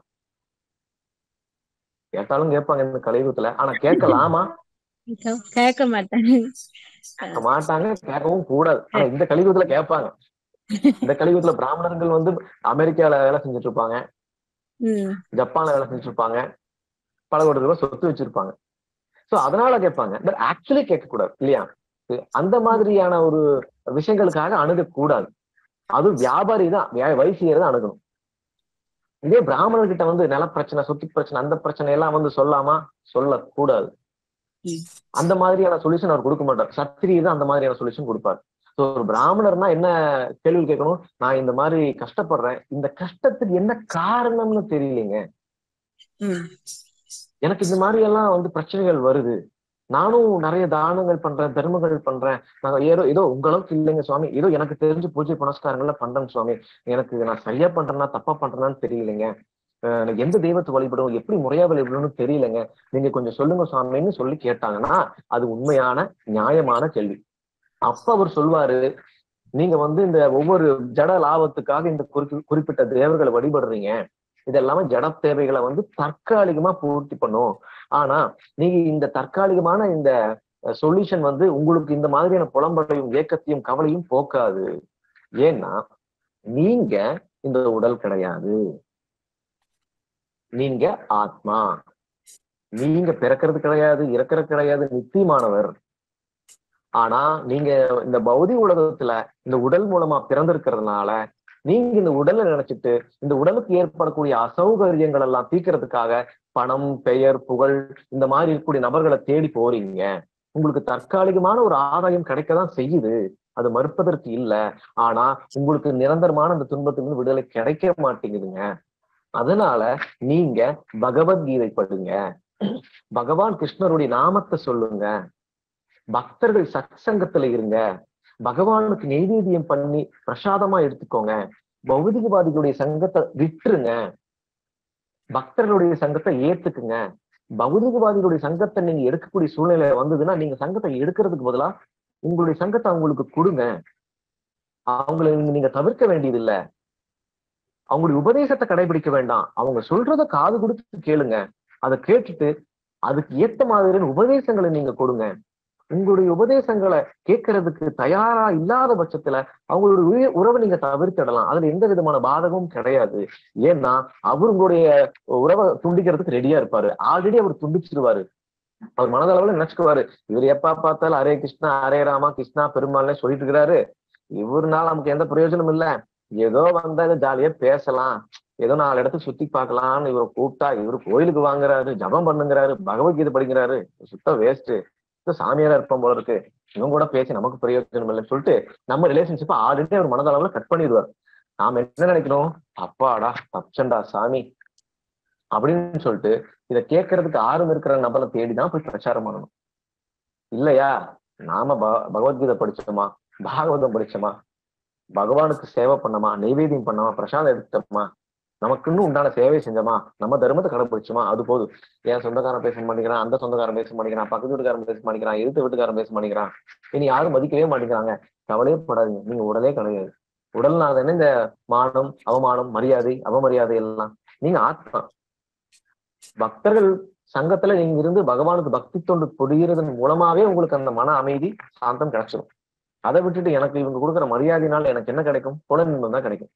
Speaker 1: கேட்டாலும் கேட்பாங்க இந்த கலியுகத்துல. ஆனா கேட்கலாமா?
Speaker 3: கேட்க மாட்டாங்க.
Speaker 1: கேட்க மாட்டாங்க, கேட்கவும் கூடாது. ஆனா இந்த கலியுகத்துல கேட்பாங்க. இந்த கலியுகத்துல பிராமணர்கள் வந்து அமெரிக்கால வேலை செஞ்சுட்டு இருப்பாங்க,
Speaker 3: உம்
Speaker 1: ஜப்பான்ல வேலை செஞ்சுட்டு இருப்பாங்க, பல கோடி ரூபாய் சொத்து வச்சிருப்பாங்க. சோ அதனால கேட்பாங்க, பட் ஆக்சுவலி கேட்க கூடாது இல்லையா? அந்த மாதிரியான ஒரு விஷயங்களுக்காக அணுகக்கூடாது. அது வியாபாரி தான், வைசியர் தான் அணுகணும். இதே பிராமணர்கிட்ட வந்து நில பிரச்சனை, சொத்து பிரச்சனை, அந்த பிரச்சனை எல்லாம் வந்து சொல்லாமா? சொல்லக்கூடாது. அந்த மாதிரியான சொல்யூஷன் அவர் கொடுக்க மாட்டார். சத்திரியர் தான் அந்த மாதிரியான சொல்யூஷன் கொடுப்பார். ஸோ ஒரு பிராமணர்னா என்ன கேள்வி கேட்கணும்? நான் இந்த மாதிரி கஷ்டப்படுறேன், இந்த கஷ்டத்துக்கு என்ன காரணம்னு தெரியலைங்க, எனக்கு இந்த மாதிரி எல்லாம் வந்து பிரச்சனைகள் வருது, நானும் நிறைய தானங்கள் பண்றேன், தர்மங்கள் பண்றேன், நாங்க ஏதோ ஏதோ உங்களுக்கு இல்லைங்க சுவாமி, ஏதோ எனக்கு தெரிஞ்சு பூஜை புனஸ்காரங்கள்ல பண்றேன் சுவாமி, எனக்கு நான் சரியா பண்றேன்னா தப்பா பண்றேன்னான்னு தெரியலைங்க, எனக்கு எந்த தெய்வத்தை வழிபடும், எப்படி முறையா வழிபடணும்னு தெரியலைங்க, நீங்க கொஞ்சம் சொல்லுங்க சுவாமின்னு சொல்லி கேட்டாங்கன்னா அது உண்மையான நியாயமான கேள்வி. அப்ப அவர் சொல்வாரு, நீங்க வந்து இந்த ஒவ்வொரு ஜட லாபத்துக்காக இந்த குறி குறிப்பிட்ட தேவர்களை வழிபடுறீங்க, இதெல்லாமே ஜட தேவைகளை வந்து தற்காலிகமா பூர்த்தி பண்ணும். ஆனா நீங்க இந்த தற்காலிகமான இந்த சொல்யூஷன் வந்து உங்களுக்கு இந்த மாதிரியான புலம்பலையும் ஏக்கத்தையும் கவலையும் போக்காது. ஏன்னா நீங்க இந்த உடல் கிடையாது, நீங்க ஆத்மா, நீங்க பிறக்கிறது கிடையாது, இறக்கிறது கிடையாது, நித்தியமானவர். ஆனா நீங்க இந்த பௌதிக உலகத்துல இந்த உடல் மூலமா பிறந்திருக்கிறதுனால நீங்க இந்த உடலை நினைச்சிட்டு இந்த உடலுக்கு ஏற்படக்கூடிய அசௌகரியங்கள் எல்லாம் தீர்க்கறதுக்காக பணம், பெயர், புகழ் இந்த மாதிரி இருக்கக்கூடிய நபர்களை தேடி போறீங்க. உங்களுக்கு தற்காலிகமான ஒரு ஆதாயம் கிடைக்கதான் செய்யுது, அது மறுப்பதற்கு இல்லை. ஆனா உங்களுக்கு நிரந்தரமான அந்த துன்பத்திலிருந்து விடுதலை கிடைக்க மாட்டேங்குதுங்க. அதனால நீங்க பகவத்கீதை படிங்க, பகவான் கிருஷ்ணருடைய நாமத்தை சொல்லுங்க, பக்தர்கள் சத்சங்கத்துல இருங்க, பகவானுக்கு நெய்வேத்தியம் பண்ணி பிரசாதமா எடுத்துக்கோங்க, பௌதிகவாதிகளுடைய சங்கத்தை விட்டுருங்க, பக்தர்களுடைய சங்கத்தை ஏத்துக்குங்க. பௌதிகவாதிகளுடைய சங்கத்தை நீங்க எடுக்கக்கூடிய சூழ்நிலை வந்ததுன்னா நீங்க சங்கத்தை எடுக்கிறதுக்கு பதிலா உங்களுடைய சங்கத்தை அவங்களுக்கு கொடுங்க. அவங்களை நீங்க தவிர்க்க வேண்டியது இல்லை, அவங்களுடைய உபதேசத்தை கடைபிடிக்க வேண்டாம், அவங்க சொல்றத காது கொடுத்து கேளுங்க, அதை கேட்டுட்டு அதுக்கு ஏத்த மாதிரியான உபதேசங்களை நீங்க கொடுங்க. உங்களுடைய உபதேசங்களை கேட்கறதுக்கு தயாரா இல்லாத பட்சத்துல அவங்களுடைய உறவை நீங்க தவிர்த்திடலாம், அதுல எந்த விதமான பாதகமும் கிடையாது. ஏன்னா அவர் உங்களுடைய உறவை துண்டிக்கிறதுக்கு ரெடியா இருப்பாரு, ஆல்ரெடி அவர் துண்டிச்சிருவாரு. அவர் மனதளவுல நினைச்சுக்குவாரு, இவர் எப்ப பார்த்தாலும் ஹரே கிருஷ்ணா ஹரே ராமா கிருஷ்ணா பெருமாள்னே சொல்லிட்டு இருக்கிறாரு, இவருனால நமக்கு எந்த பிரயோஜனம் இல்லை, ஏதோ வந்தா ஜாலியா பேசலாம், ஏதோ நாலு இடத்துக்கு சுத்தி பார்க்கலாம்னு இவரை கூப்பிட்டா இவரு கோயிலுக்கு வாங்குறாரு, ஜபம் பண்ணுங்கிறாரு, பகவத்கீதை படிக்கிறாரு, சுத்த வேஸ்ட், சாமியாரா இருப்போம் போல இருக்கு, இவங்க கூட பேசி நமக்கு பிரயோஜனம் இல்லைன்னு சொல்லிட்டு நம்ம ரிலேஷன்ஷிப்பை ஆல்ரெடி அவர் மனதளவுல கட் பண்ணிடுவார். நாம என்ன நினைக்கணும், அப்பாடா தப்சண்டா சாமி அப்படின்னு சொல்லிட்டு இதை கேட்கறதுக்கு ஆர்வம் இருக்கிற நபரை தேடிதான் போய் பிரச்சாரம் பண்ணணும். இல்லையா, நாம ப பகவத்கீதை படிச்சோமா, பாகவதம் படிச்சோமா, பகவானுக்கு சேவை பண்ணோமா, நெய்வேத்தியம் பண்ணோமா, பிரசாதம் எடுத்துட்டோமா, நமக்குன்னு உண்டான சேவை செஞ்சோமா, நம்ம தர்மத்தை கடைபிடிச்சோமா, அது போதும். ஏன் சொந்தக்காரன் பேச மாட்டேங்கிறான், அந்த சொந்தக்காரன் பேச மாட்டேங்கிறான், பக்கத்து வீட்டுக்காரன் பேச மாட்டேங்கிறான், எதிர்த்து வீட்டுக்காரன் பேச மாட்டேங்கிறான், இனி யாரும் மதிக்கவே மாட்டேங்கிறாங்க, கவலையே படாதீங்க, நீங்க உடலே கிடையாது. உடல்னால தானே இந்த மானம், அவமானம், மரியாதை, அவமரியாதை எல்லாம். நீங்க ஆத்மா. பக்தர்கள் சங்கத்துல நீங்க இருந்து பகவானுக்கு பக்தி தொண்டு புரிகிறதன் மூலமாவே உங்களுக்கு அந்த மன அமைதி, சாந்தம் கிடைச்சிடும். அதை விட்டுட்டு எனக்கு இவங்க கொடுக்குற மரியாதையினால எனக்கு என்ன கிடைக்கும், புலனின்பம் தான் கிடைக்கும்.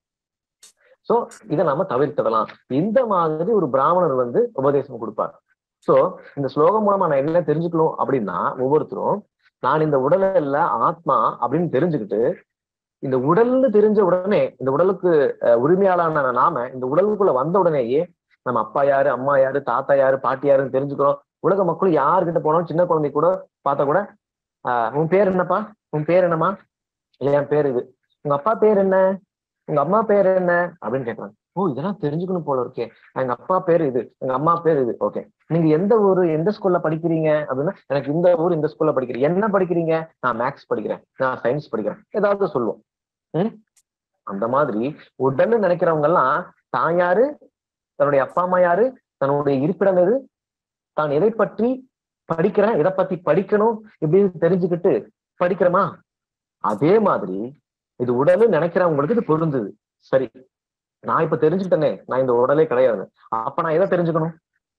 Speaker 1: சோ இதை நாம தவிர்த்திடலாம். இந்த மாதிரி ஒரு பிராமணர் வந்து உபதேசம் கொடுப்பார். சோ இந்த ஸ்லோகம் மூலமா நான் என்ன தெரிஞ்சுக்கணும் அப்படின்னா, ஒவ்வொருத்தரும் நான் இந்த உடல்ல இல்ல ஆத்மா அப்படின்னு தெரிஞ்சுக்கிட்டு, இந்த உடல்னு தெரிஞ்ச உடனே இந்த உடலுக்கு உரிமையாளான நாம இந்த உடலுக்குள்ள வந்த உடனேயே நம்ம அப்பா யாரு, அம்மா யாரு, தாத்தா யாரு, பாட்டி யாருன்னு தெரிஞ்சுக்கிறோம். உலக மக்களும் யாருக்கிட்ட போனோம், சின்ன குழந்தை கூட பார்த்தா கூட ஆஹ் உன் பேர் என்னப்பா, உன் பேர் என்னம்மா, என் பேர் இது, உங்க அப்பா பேர் என்ன, உங்க அம்மா பேர் என்ன அப்படின்னு கேட்கறாங்க. ஓ இதெல்லாம் தெரிஞ்சுக்கணும் போல இருக்கே, எங்க அப்பா பேர் இது, எங்க அம்மா பேர் இது, ஓகே. நீங்க எந்த ஊரு, எந்த ஸ்கூல்ல படிக்கிறீங்க அப்படின்னா, எனக்கு இந்த ஊர் இந்த ஸ்கூல்ல படிக்கிறேன். என்ன படிக்கிறீங்க? நான் மேக்ஸ் படிக்கிறேன், நான் சயின்ஸ் படிக்கிறேன், ஏதாவது சொல்லுவோம். உம் அந்த மாதிரி உடல்னு நினைக்கிறவங்க எல்லாம் தான் யாரு, தன்னுடைய அப்பா அம்மா யாரு, தன்னுடைய இருப்பிடம் எது, தான் எதை பற்றி படிக்கிறேன், எதை பத்தி படிக்கணும் இப்படின்னு தெரிஞ்சுக்கிட்டு படிக்கிறோமா, அதே மாதிரி இது உடல்னு நினைக்கிறவங்களுக்கு இது பொருந்துது. சரி, நான் இப்ப தெரிஞ்சுக்கிட்டேனே நான் இந்த உடலே கிடையாது, அப்ப நான் எதை தெரிஞ்சுக்கணும்,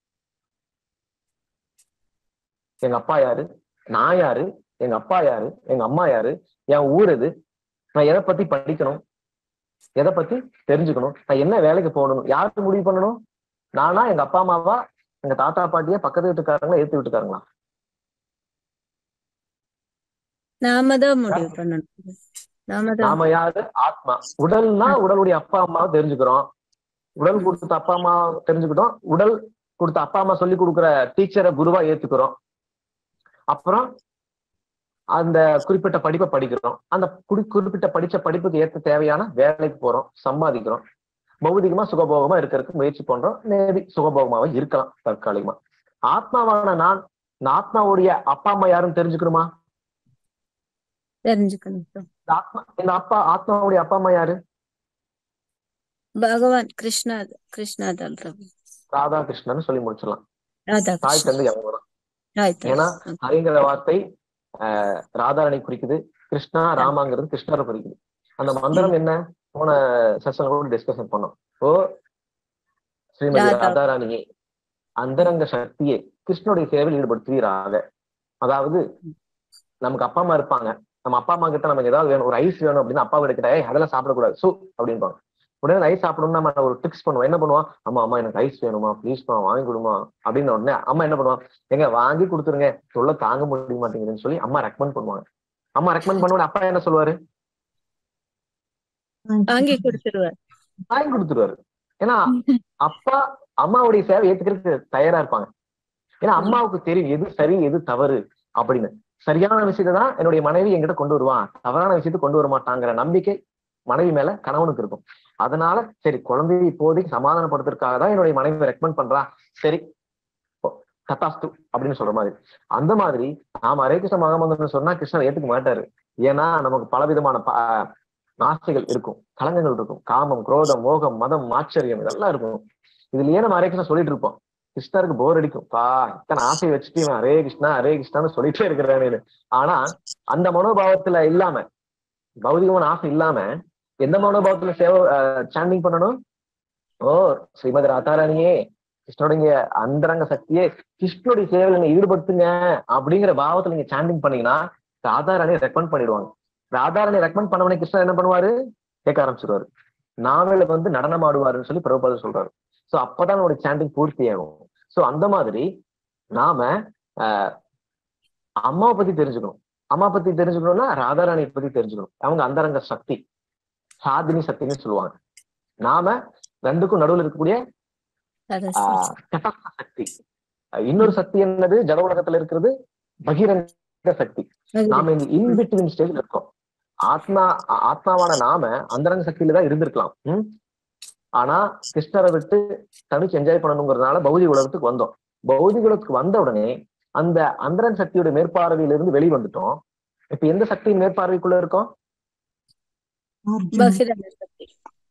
Speaker 1: எங்க அப்பா யாரு, நான் யாரு, எங்க அப்பா யாரு, எங்க அம்மா யாரு, என் ஊர் எது, நான் எதை பத்தி படிக்கணும், எதை பத்தி தெரிஞ்சுக்கணும், நான் என்ன வேலைக்கு போகணும், யாருக்கு முடிவு பண்ணணும், நானா, எங்க அப்பா அம்மாவா, எங்க தாத்தா பாட்டியா, பக்கத்து வீட்டுக்காரங்களா, ஏத்து வீட்டுக்காரங்களா?
Speaker 3: நாம தான் முடிவு பண்ணணும். நாம தான்.
Speaker 1: நாம யாரு? ஆத்மா. உடல்னா உடலுடைய அப்பா அம்மாவை தெரிஞ்சுக்கிறோம், உடல் கொடுத்த அப்பா அம்மா தெரிஞ்சுக்கிட்டோம், உடல் கொடுத்த அப்பா அம்மா சொல்லி கொடுக்குற டீச்சரை குருவா ஏத்துக்கிறோம். அப்புறம் அந்த குறிப்பிட்ட படிப்பை படிக்கிறோம், அந்த குறி குறிப்பிட்ட படிச்ச படிப்புக்கு ஏற்ற தேவையான வேலைக்கு போறோம், சம்பாதிக்கிறோம், பௌதிகமா சுகபோகமா இருக்கிறதுக்கு முயற்சி பண்றோம். மேபி சுகபோகமாவே இருக்கலாம் தற்காலிகமா. ஆத்மாவான நான், இந்த ஆத்மாவுடைய அப்பா அம்மா யாருன்னு தெரிஞ்சுக்கணுமா?
Speaker 3: தெரிஞ்சுக்கணும்.
Speaker 1: இந்த ஆத்மா இந்த அப்பா ஆத்மாவுடைய அப்பா அம்மா யாரு?
Speaker 3: பகவான் கிருஷ்ணா. கிருஷ்ணா தான் பிரபு.
Speaker 1: ராதா கிருஷ்ணன் சொல்லி முடிச்சிடலாம்.
Speaker 3: ராதா
Speaker 1: தாய்
Speaker 3: கிருஷ்ணா.
Speaker 1: தந்தை அவங்க தான்.
Speaker 3: தாய்
Speaker 1: ஏன்னா
Speaker 3: தந்தை.
Speaker 1: ஹரிங்கிற வார்த்தை ஆஹ் ராதாராணி குறிக்குது, கிருஷ்ணா ராமாங்கிறது கிருஷ்ணரை குறிக்குது. அந்த மந்திரம் என்ன போன செஷன் கூட டிஸ்கஷன் பண்ணோம். ஓ ஸ்ரீமதி
Speaker 3: ராதா.
Speaker 1: ராதாராணியே, அந்தரங்க சக்தியை கிருஷ்ணனுடைய சேவையில் ஈடுபடுத்துவீராக. அதாவது நமக்கு அப்பா அம்மா இருப்பாங்க, நம்ம அப்பா அம்மா கிட்ட நமக்கு ஏதாவது வேணும், ஒரு ஐஸ் வேணும் அப்படின்னு அப்பா கிட்ட அதெல்லாம் சாப்பிடக்கூடாது சூ அப்படின்பாங்க. உடனே ஐஸ் சாப்பிடணும்னா நம்ம ஒரு ட்ரிக்ஸ் பண்ணுவோம். என்ன பண்ணுவோம், அம்மா அம்மா எனக்கு ஐஸ் வேணுமா ப்ளீஸ்மா வாங்கி கொடுமா அப்படின்னு உடனே அம்மா என்ன பண்ணுவாங்க, எங்க வாங்கி கொடுத்துருங்க, சொல்ல தாங்க முடிய மாட்டேங்குதுன்னு சொல்லி அம்மா ரெக்கமெண்ட் பண்ணுவாங்க. அம்மா ரெக்கமெண்ட் பண்ணுவோம், அப்பா என்ன சொல்லுவாரு,
Speaker 3: வாங்கி கொடுத்துருவார்.
Speaker 1: வாங்கி கொடுத்துருவாரு. ஏன்னா அப்பா அம்மாவுடைய சேவை ஏத்துக்கிறதுக்கு தயாரா இருப்பாங்க. ஏன்னா அம்மாவுக்கு தெரியும் எது சரி எது தவறு அப்படின்னு. சரியான விஷயத்தை தான் என்னுடைய மனைவி என்கிட்ட கொண்டு வருவான், தவறான விஷயத்தை கொண்டு வர மாட்டாங்கிற நம்பிக்கை மனைவி மேல கணவனுக்கு இருக்கும். அதனால சரி குழந்தையை இப்போதைக்கு சமாதானப்படுத்துறதுக்காக தான் என்னுடைய மனைவி ரெக்கமெண்ட் பண்றா, சரி கத்தாஸ்து அப்படின்னு சொல்ற மாதிரி. அந்த மாதிரி நாம ஹரே கிருஷ்ண மகாமந்திரம் சொன்னா கிருஷ்ணர் ஏத்துக்க மாட்டாரு. ஏன்னா நமக்கு பலவிதமான ஆசைகள் இருக்கும், கலங்கங்கள் இருக்கும், காமம், குரோதம், மோகம், மதம், ஆச்சரியம் இதெல்லாம் இருக்கும். இதுலயே நம்ம ஹரே கிருஷ்ணா சொல்லிட்டு இருப்போம். கிருஷ்ணருக்கு போர் அடிக்கும், பா இத்தனை ஆசையை வச்சுட்டு இவன் ஹரே கிருஷ்ணா ஹரே கிருஷ்ணான்னு சொல்லிட்டே இருக்கிறானு. ஆனா அந்த மனோபாவத்துல இல்லாம, பௌதிகமான ஆசை இல்லாம எந்த மனோபாவத்துல சேவை சாண்டிங் பண்ணணும், ஓ ஸ்ரீமதி ராதாராணியே, கிருஷ்ணனுடைய அந்தரங்க சக்தியே கிருஷ்ணனுடைய சேவையில நீங்க ஈடுபடுத்துங்க அப்படிங்கிற பாவத்துல நீங்க சாண்டிங் பண்ணீங்கன்னா ராதாராணியை ரெக்கமெண்ட் பண்ணிடுவாங்க. ராதாராணி ரெக்கமெண்ட் பண்ணவனே கிருஷ்ணன் என்ன பண்ணுவாரு, கேட்க ஆரம்பிச்சிருவாரு, நாவல வந்து நடனம் ஆடுவாருன்னு சொல்லி பிரபுபாதர் சொல்றாரு. சோ அப்பதான் நம்மளுடைய சாண்டிங் பூர்த்தி ஆகும். சோ அந்த மாதிரி நாம ஆஹ் அம்மாவை பத்தி தெரிஞ்சுக்கணும். அம்மா பத்தி தெரிஞ்சுக்கணும்னா ராதாராணியை பத்தி தெரிஞ்சுக்கணும். அவங்க அந்தரங்க சக்தி, சாதினி சக்தின்னு சொல்லுவாங்க. நாம ரெண்டுக்கும் நடுவில் இருக்கக்கூடிய ஆஹ் சக்தி. இன்னொரு சக்தி என்னது, ஜட உலகத்துல இருக்கிறது பகிரங்க சக்தி. நாம இந்த இன்பிட்வீன் ஸ்டேஜ்ல இருக்கோம். ஆத்மா ஆத்மாவான நாம அந்தரங்க சக்தியில தான் இருந்திருக்கலாம். உம் ஆனா கிருஷ்ணரை விட்டு தனிச்சு என்ஜாய் பண்ணணுங்கிறதுனால பௌதிக உலகத்துக்கு வந்தோம். பௌதிக உலகத்துக்கு வந்த உடனே அந்த அந்தரங்க சக்தியோட மேற்பார்வையில இருந்து வெளி வந்துட்டோம். இப்ப எந்த சக்தியின் மேற்பார்வைக்குள்ள இருக்கோம்,
Speaker 3: பகிரங்க சக்தி.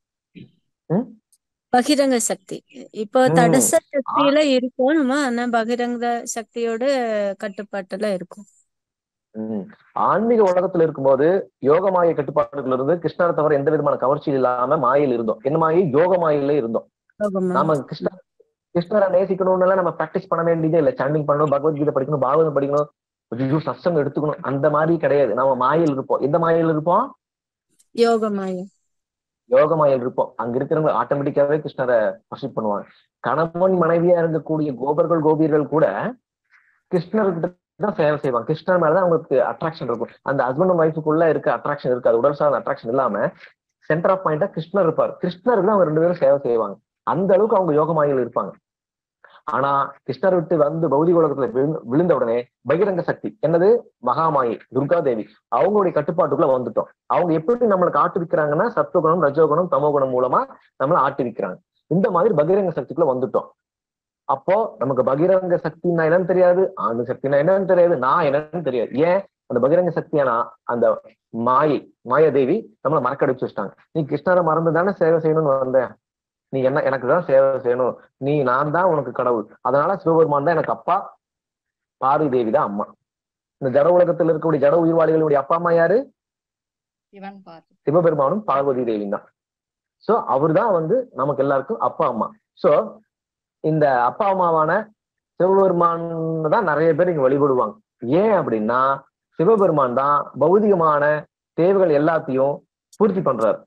Speaker 3: பகிரங்க சக்தி இப்போ தடச சக்தியில இருக்கும் நம்ம, ஆனா பகிரங்க சக்தியோட கட்டுப்பாட்டுல இருக்கும்.
Speaker 1: உம் ஆன்மீக உலகத்துல இருக்கும்போது யோக மாய கட்டுப்பாடுகள் இருந்து கிருஷ்ணரை தவிர எந்த விதமான கவர்ச்சி இல்லாம மாயில் இருந்தோம். என்ன மாயை, யோக மாயில இருந்தோம். நாம கிருஷ்ண கிருஷ்ணரை நேசிக்கணும்னு எல்லாம் நம்ம பிராக்டிஸ் பண்ண வேண்டியதே இல்லை. சாண்டிங் பண்ணணும், பகவத்கீதை படிக்கணும், பாகவதம் படிக்கணும், சத்சங்கம் எடுத்துக்கணும், அந்த மாதிரி கிடையாது. நம்ம மாயில் இருப்போம். எந்த மாயில் இருப்போம், யோக மாயம். யோக மாயில் இருப்போம். அங்க இருக்கிறவங்க ஆட்டோமேட்டிக்காவே கிருஷ்ணரை வர்ஷிப் பண்ணுவாங்க. கணவன் மனைவியா இருக்கக்கூடிய கோபர்கள் கோபியர்கள் கூட கிருஷ்ணர்கிட்ட தான் சேவை செய்வாங்க. கிருஷ்ணர் மேலதான் அவங்களுக்கு அட்ராக்ஷன் இருக்கும். அந்த ஹஸ்பண்ட் அண்ட் ஒய்ஃபுக்குள்ள இருக்க அட்ராக்ஷன் இருக்காது, உடல் சார்ந்த அட்ராக்ஷன் இல்லாம சென்டர் ஆஃப் பாயிண்டா கிருஷ்ணர் இருப்பார். கிருஷ்ணருக்கு அவங்க ரெண்டு பேரும் சேவை செய்வாங்க. அந்த அளவுக்கு அவங்க யோக மாயில் இருப்பாங்க. ஆனா கிருஷ்ணர் விட்டு வந்து பௌதிக உலகத்துல விழுந்த விழுந்த உடனே பகிரங்க சக்தி என்னது, மகாமாயை துர்கா தேவி, அவங்களுடைய கட்டுப்பாட்டுக்குள்ள வந்துட்டோம். அவங்க எப்படி நம்மளுக்கு ஆட்டுவிக்கிறாங்கன்னா சத்துவகுணம், ரஜோகுணம், தமோகுணம் மூலமா நம்மள ஆட்டுவிக்கிறாங்க. இந்த மாதிரி பகிரங்க சக்திக்குள்ள வந்துட்டோம். அப்போ நமக்கு பகிரங்க சக்தினா என்னன்னு தெரியாது, ஆண்டு சக்தினா என்னன்னு தெரியாது, நான் என்னன்னு தெரியாது. ஏன், அந்த பகிரங்க சக்தியானா அந்த மாயை மாயாதேவி நம்மளை மறக்கடிச்சு வச்சுட்டாங்க. நீ கிருஷ்ணரை மறந்து தானே சேவை செய்யணும்னு வந்த, நீ என்ன எனக்கு தான் சேவை செய்யணும், நீ நான் தான் உனக்கு கடவுள், அதனால சிவபெருமான் தான் எனக்கு அப்பா, பார்வதி தேவி தான் அம்மா. இந்த ஜட உலகத்தில் இருக்கக்கூடிய ஜட உயிர்வாளிகளுடைய அப்பா அம்மா யாரு, சிவபெருமானும் பார்வதி தேவி தான். சோ அவரு தான் வந்து நமக்கு எல்லாருக்கும் அப்பா அம்மா. சோ இந்த அப்பா அம்மாவான சிவபெருமான் தான் நிறைய பேர் இங்க வழிபடுவாங்க. ஏன் அப்படின்னா சிவபெருமான் தான் பௌதிகமான தேவைகள் எல்லாத்தையும் பூர்த்தி பண்றாரு.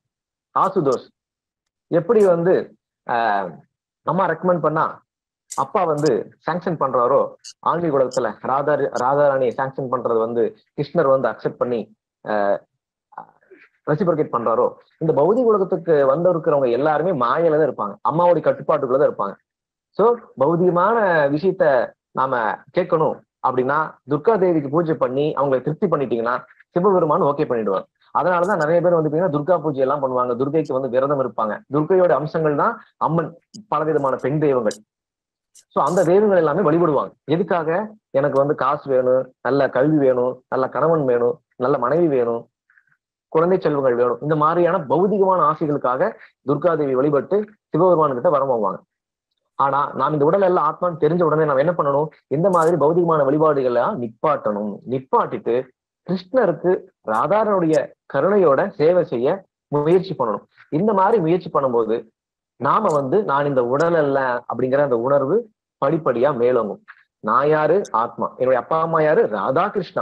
Speaker 1: ஆசுதோஷ் எப்படி வந்து ஆஹ் அம்மா ரெக்கமெண்ட் பண்ணா அப்பா வந்து சாங்ஷன் பண்றாரோ, ஆன்மீக உலகத்துல ராதா ராதாராணியை சாங்ஷன் பண்றது வந்து கிருஷ்ணர் வந்து அக்செப்ட் பண்ணி ஆஹ் ரெசிப்ரோகேட் பண்றாரோ, இந்த பௌதிக உலகத்துக்கு வந்து இருக்கிறவங்க எல்லாருமே மாயில தான் இருப்பாங்க, அம்மாவுடைய கட்டுப்பாட்டுக்குள்ளதான் இருப்பாங்க. சோ பௌதிகமான விஷயத்த நாம கேட்கணும் அப்படின்னா துர்கா தேவிக்கு பூஜை பண்ணி அவங்களை திருப்தி பண்ணிட்டீங்கன்னா சிவபெருமான் ஓகே பண்ணிடுவார். அதனாலதான் நிறைய பேர் வந்து பாத்தீங்கன்னா துர்கா பூஜை எல்லாம் பண்ணுவாங்க, துர்கைக்கு வந்து விரதம் இருப்பாங்க. துர்கையோட அம்சங்கள் தான் அம்மன், பலவிதமான பெண் தெய்வங்கள். சோ அந்த தெய்வங்கள் எல்லாமே வழிபடுவாங்க. எதுக்காக? எனக்கு வந்து காசு வேணும், நல்ல கல்வி வேணும், நல்ல கணவன் வேணும், நல்ல மனைவி வேணும், குழந்தை செல்வங்கள் வேணும், இந்த மாதிரியான பௌதிகமான ஆசைகளுக்காக துர்கா தேவி வழிபட்டு சிவபெருமான் கிட்ட வரம் வாங்குவாங்க. ஆனா நாம் இந்த உடல் எல்லாம் ஆத்மான்னு தெரிஞ்ச உடனே நம்ம என்ன பண்ணணும்? இந்த மாதிரி பௌதிகமான வழிபாடுகளை நிப்பாட்டணும். நிப்பாட்டிட்டு கிருஷ்ணருக்கு ராதாரனுடைய கருணையோட சேவை செய்ய முயற்சி பண்ணணும். இந்த மாதிரி முயற்சி பண்ணும்போது நாம வந்து நான் இந்த உடல் அல்ல அப்படிங்கிற அந்த உணர்வு படிப்படியா மேலோங்கும். நான் யாரு? ஆத்மா. என்னுடைய அப்பா அம்மா யாரு? ராதா கிருஷ்ணா.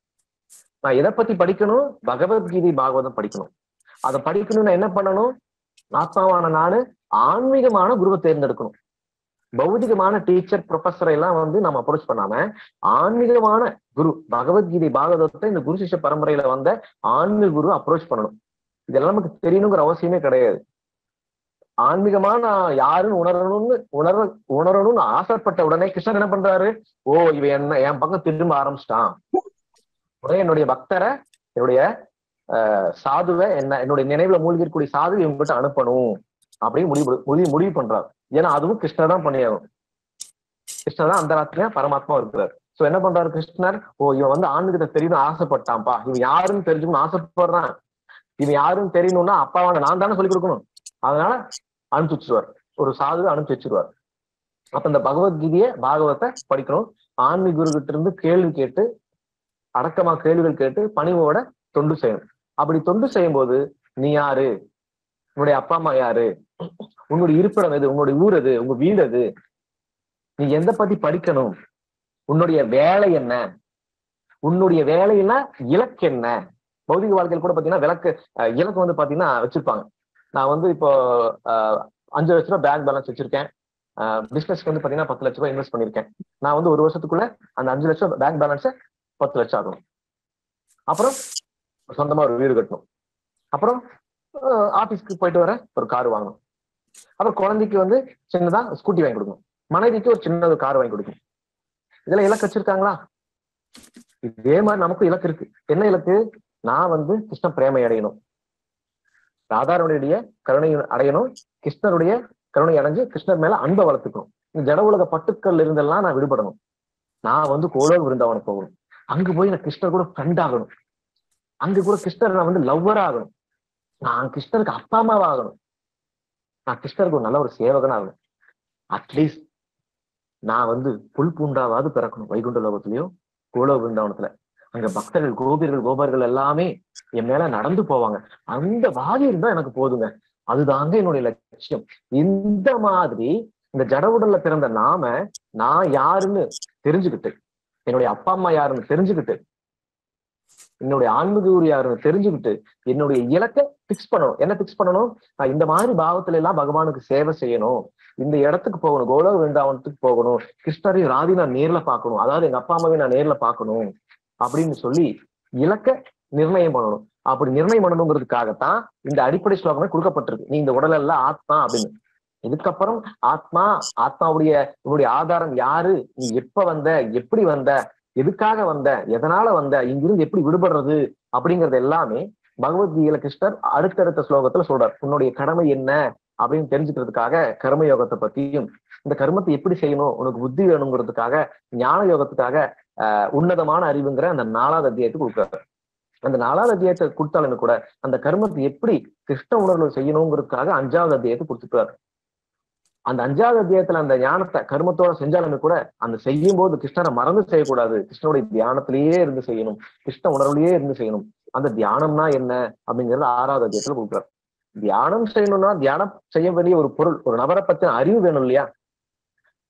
Speaker 1: நான் எதை பத்தி படிக்கணும்? பகவத்கீதை பாகவதம் படிக்கணும். அதை படிக்கணும்னா என்ன பண்ணணும்? ஆத்மாவான நானு ஆன்மீகமான குருவை தேர்ந்தெடுக்கணும். பௌதிகமான டீச்சர் ப்ரொஃபஸரை எல்லாம் வந்து நம்ம அப்ரோச் பண்ணாம ஆன்மீகமான குரு, பகவத்கீதை பாகவதத்தை இந்த குரு சிஷ்ய பரம்பரையில வந்த ஆன்மீக குரு அப்ரோச் பண்ணணும். இதெல்லாம் நமக்கு தெரியணுங்கிற அவசியமே கிடையாது. ஆன்மீகமா நான் யாருன்னு உணரணும்னு உணர உணரணும்னு ஆசைப்பட்ட உடனே கிருஷ்ணன் என்ன பண்றாரு? ஓ, இவன் என்ன என் பக்கம் திரும்ப ஆரம்பிச்சிட்டான், உடனே என்னுடைய பக்தரை, என்னுடைய அஹ் சாதுவை, என்ன என்னுடைய நினைவுல மூழ்கி இருக்கக்கூடிய சாதுவை இவங்ககிட்ட அனுப்பணும் அப்படின்னு முடிவு முடிவு முடிவு பண்றாரு. ஏன்னா அதுவும் கிருஷ்ணர் தான் பண்ணியாகும். கிருஷ்ணர் தான் அந்த ராத்திரியா பரமாத்மா இருக்கிறார். சோ என்ன பண்றாரு கிருஷ்ணர்? ஓ, இவன் வந்து ஆன்மீகத்தை தெரியணும்னு ஆசைப்பட்டான்ப்பா, இவன் யாருன்னு தெரிஞ்சுக்கணும்னு ஆசைப்படுறான், இவன் யாருன்னு தெரியணும்னா அப்பாவான நான் தானே சொல்லிக் கொடுக்கணும், அதனால அனுப்பிச்சு வச்சிருவார், ஒரு சாதுவை அனுப்பிச்சு வச்சிருவார். அப்ப இந்த பகவத்கீதைய பாகவத்தை படிக்கணும். ஆன்மீக குரு கிட்ட இருந்து கேள்வி கேட்டு, அடக்கமா கேள்விகள் கேட்டு பணிவோட தொண்டு செய்யணும். அப்படி தொண்டு செய்யும் போது நீ யாரு, உன்னுடைய அப்பா அம்மா யாரு, உன்னுடைய இருப்பிடம் எது, உன்னுடைய ஊர் எது, உங்க வீடு எது, நீ எந்த பத்தி படிக்கணும், உன்னுடைய வேலை என்ன, உன்னுடைய வேலைன்னா இலக்கு என்ன. பௌதிக வாழ்க்கையில் கூட பாத்தீங்கன்னா விளக்கு இலக்கு வந்து பாத்தீங்கன்னா வச்சிருப்பாங்க. நான் வந்து இப்போ அஹ் அஞ்சு லட்ச ரூபாய் பேங்க் பேலன்ஸ் வச்சிருக்கேன், பிசினஸ்க்கு வந்து பாத்தீங்கன்னா பத்து லட்ச ரூபாய் இன்வெஸ்ட் பண்ணிருக்கேன். நான் வந்து ஒரு வருஷத்துக்குள்ள அந்த அஞ்சு லட்சம் பேங்க் பேலன்ஸை பத்து லட்சம் ஆகணும். அப்புறம் சொந்தமா ஒரு வீடு கட்டணும். அப்புறம் ஆபீஸ்க்கு போயிட்டு வர ஒரு கார் வாங்கணும். அப்புறம் குழந்தைக்கு வந்து சின்னதா ஸ்கூட்டி வாங்கி கொடுக்கணும். மனைவிக்கு ஒரு சின்ன ஒரு கார் வாங்கி கொடுக்கணும். இதெல்லாம் இலக்கு வச்சிருக்காங்களா? இதே மாதிரி நமக்கும் இலக்கு இருக்கு. என்ன இலக்கு? நான் வந்து கிருஷ்ண பிரேமை அடையணும், ராதாரனுடைய கருணை அடையணும், கிருஷ்ணருடைய கருணை அடைஞ்சு கிருஷ்ணர் மேல அன்பை வளர்த்துக்கணும். இந்த ஜட உலக பட்டுக்கள் இருந்தெல்லாம் நான் விடுபடணும். நான் வந்து கோலோக விருந்தாவனம் போகணும். அங்கு போய் நான் கிருஷ்ணர் கூட ஃப்ரெண்ட் ஆகணும். அங்கு கூட கிருஷ்ணர் நான் வந்து லவ்வர் ஆகணும். நான் கிருஷ்ணருக்கு அப்பா அம்மாவா ஆகணும். நான் கிருஷ்ணருக்கு ஒரு நல்ல ஒரு சேவகன் ஆகணும். அட்லீஸ்ட் நான் வந்து புல் பூண்டாவாவது பிறக்கணும் வைகுண்ட லோகத்திலயோ கோலோக விருந்தாவனத்துல. அங்க பக்தர்கள், கோபியர்கள், கோபர்கள் எல்லாமே என் மேல நடந்து போவாங்க. அந்த பாகியம் தான் எனக்கு போதுங்க. அதுதாங்க என்னுடைய லட்சியம். இந்த மாதிரி இந்த ஜட உடல்ல பிறந்த நாம நான் யாருன்னு தெரிஞ்சுக்கிட்டு, என்னுடைய அப்பா அம்மா யாருன்னு தெரிஞ்சுக்கிட்டு, என்னுடைய ஆன்மீக குரு யாருன்னு தெரிஞ்சுக்கிட்டு என்னுடைய இலக்கை பிக்ஸ் பண்ணணும். என்ன பிக்ஸ் பண்ணணும்? நான் இந்த மாதிரி பாவத்துல எல்லாம் பகவானுக்கு சேவை செய்யணும், இந்த இடத்துக்கு போகணும், கோலோக விருந்தாவனத்துக்கு போகணும், கிருஷ்ணரையும் ராதி நான் நேர்ல பார்க்கணும், அதாவது எங்க அப்பா அம்மாவையும் நான் நேர்ல பார்க்கணும் அப்படின்னு சொல்லி இலக்க நிர்ணயம் பண்ணணும். அப்படி நிர்ணயம் பண்ணணுங்கிறதுக்காகத்தான் இந்த அடிப்படை ஸ்லோகமே கொடுக்கப்பட்டிருக்கு. நீ இந்த உடல் எல்லாம் ஆத்மா அப்படின்னு. இதுக்கப்புறம் ஆத்மா, ஆத்மாவுடைய உன்னுடைய ஆதாரம் யாரு, நீ எப்ப வந்த, எப்படி வந்த, எதுக்காக வந்த, எதனால வந்த, இங்கிருந்து எப்படி விடுபடுறது அப்படிங்கறது எல்லாமே பகவத்கீதையில கிருஷ்ணர் அடுத்தடுத்த ஸ்லோகத்துல சொல்றார். உன்னுடைய கடமை என்ன அப்படின்னு தெரிஞ்சுக்கிறதுக்காக கர்ம யோகத்தை பத்தியும், இந்த கர்மத்தை எப்படி செய்யணும், உனக்கு புத்தி வேணுங்கிறதுக்காக ஞான யோகத்துக்காக ஆஹ் உன்னதமான அறிவுங்கிற அந்த நாலாவது அத்தியாயத்தை கொடுக்குறாரு. அந்த நாலாவது அத்தியாயத்தை கொடுத்தாலுமே கூட அந்த கர்மத்தை எப்படி கிருஷ்ண உணர்வு செய்யணுங்கிறதுக்காக அஞ்சாவது அத்தியாயத்தை கொடுத்துக்கிறாரு. அந்த அஞ்சாவது அத்தியாயத்துல அந்த ஞானத்தை கர்மத்தோட செஞ்சாலுமே கூட அந்த செய்யும் போது கிருஷ்ணரை மறந்து செய்யக்கூடாது. கிருஷ்ணனுடைய தியானத்திலேயே இருந்து செய்யணும், கிருஷ்ண உணர்வுலயே இருந்து செய்யணும். அந்த தியானம்னா என்ன அப்படிங்கிறது ஆறாவது அத்தியாயத்துல கொடுக்குறாரு. தியானம் செய்யணும்னா தியானம் செய்ய வேண்டிய ஒரு பொருள், ஒரு நபரை பத்தின அறிவு வேணும் இல்லையா?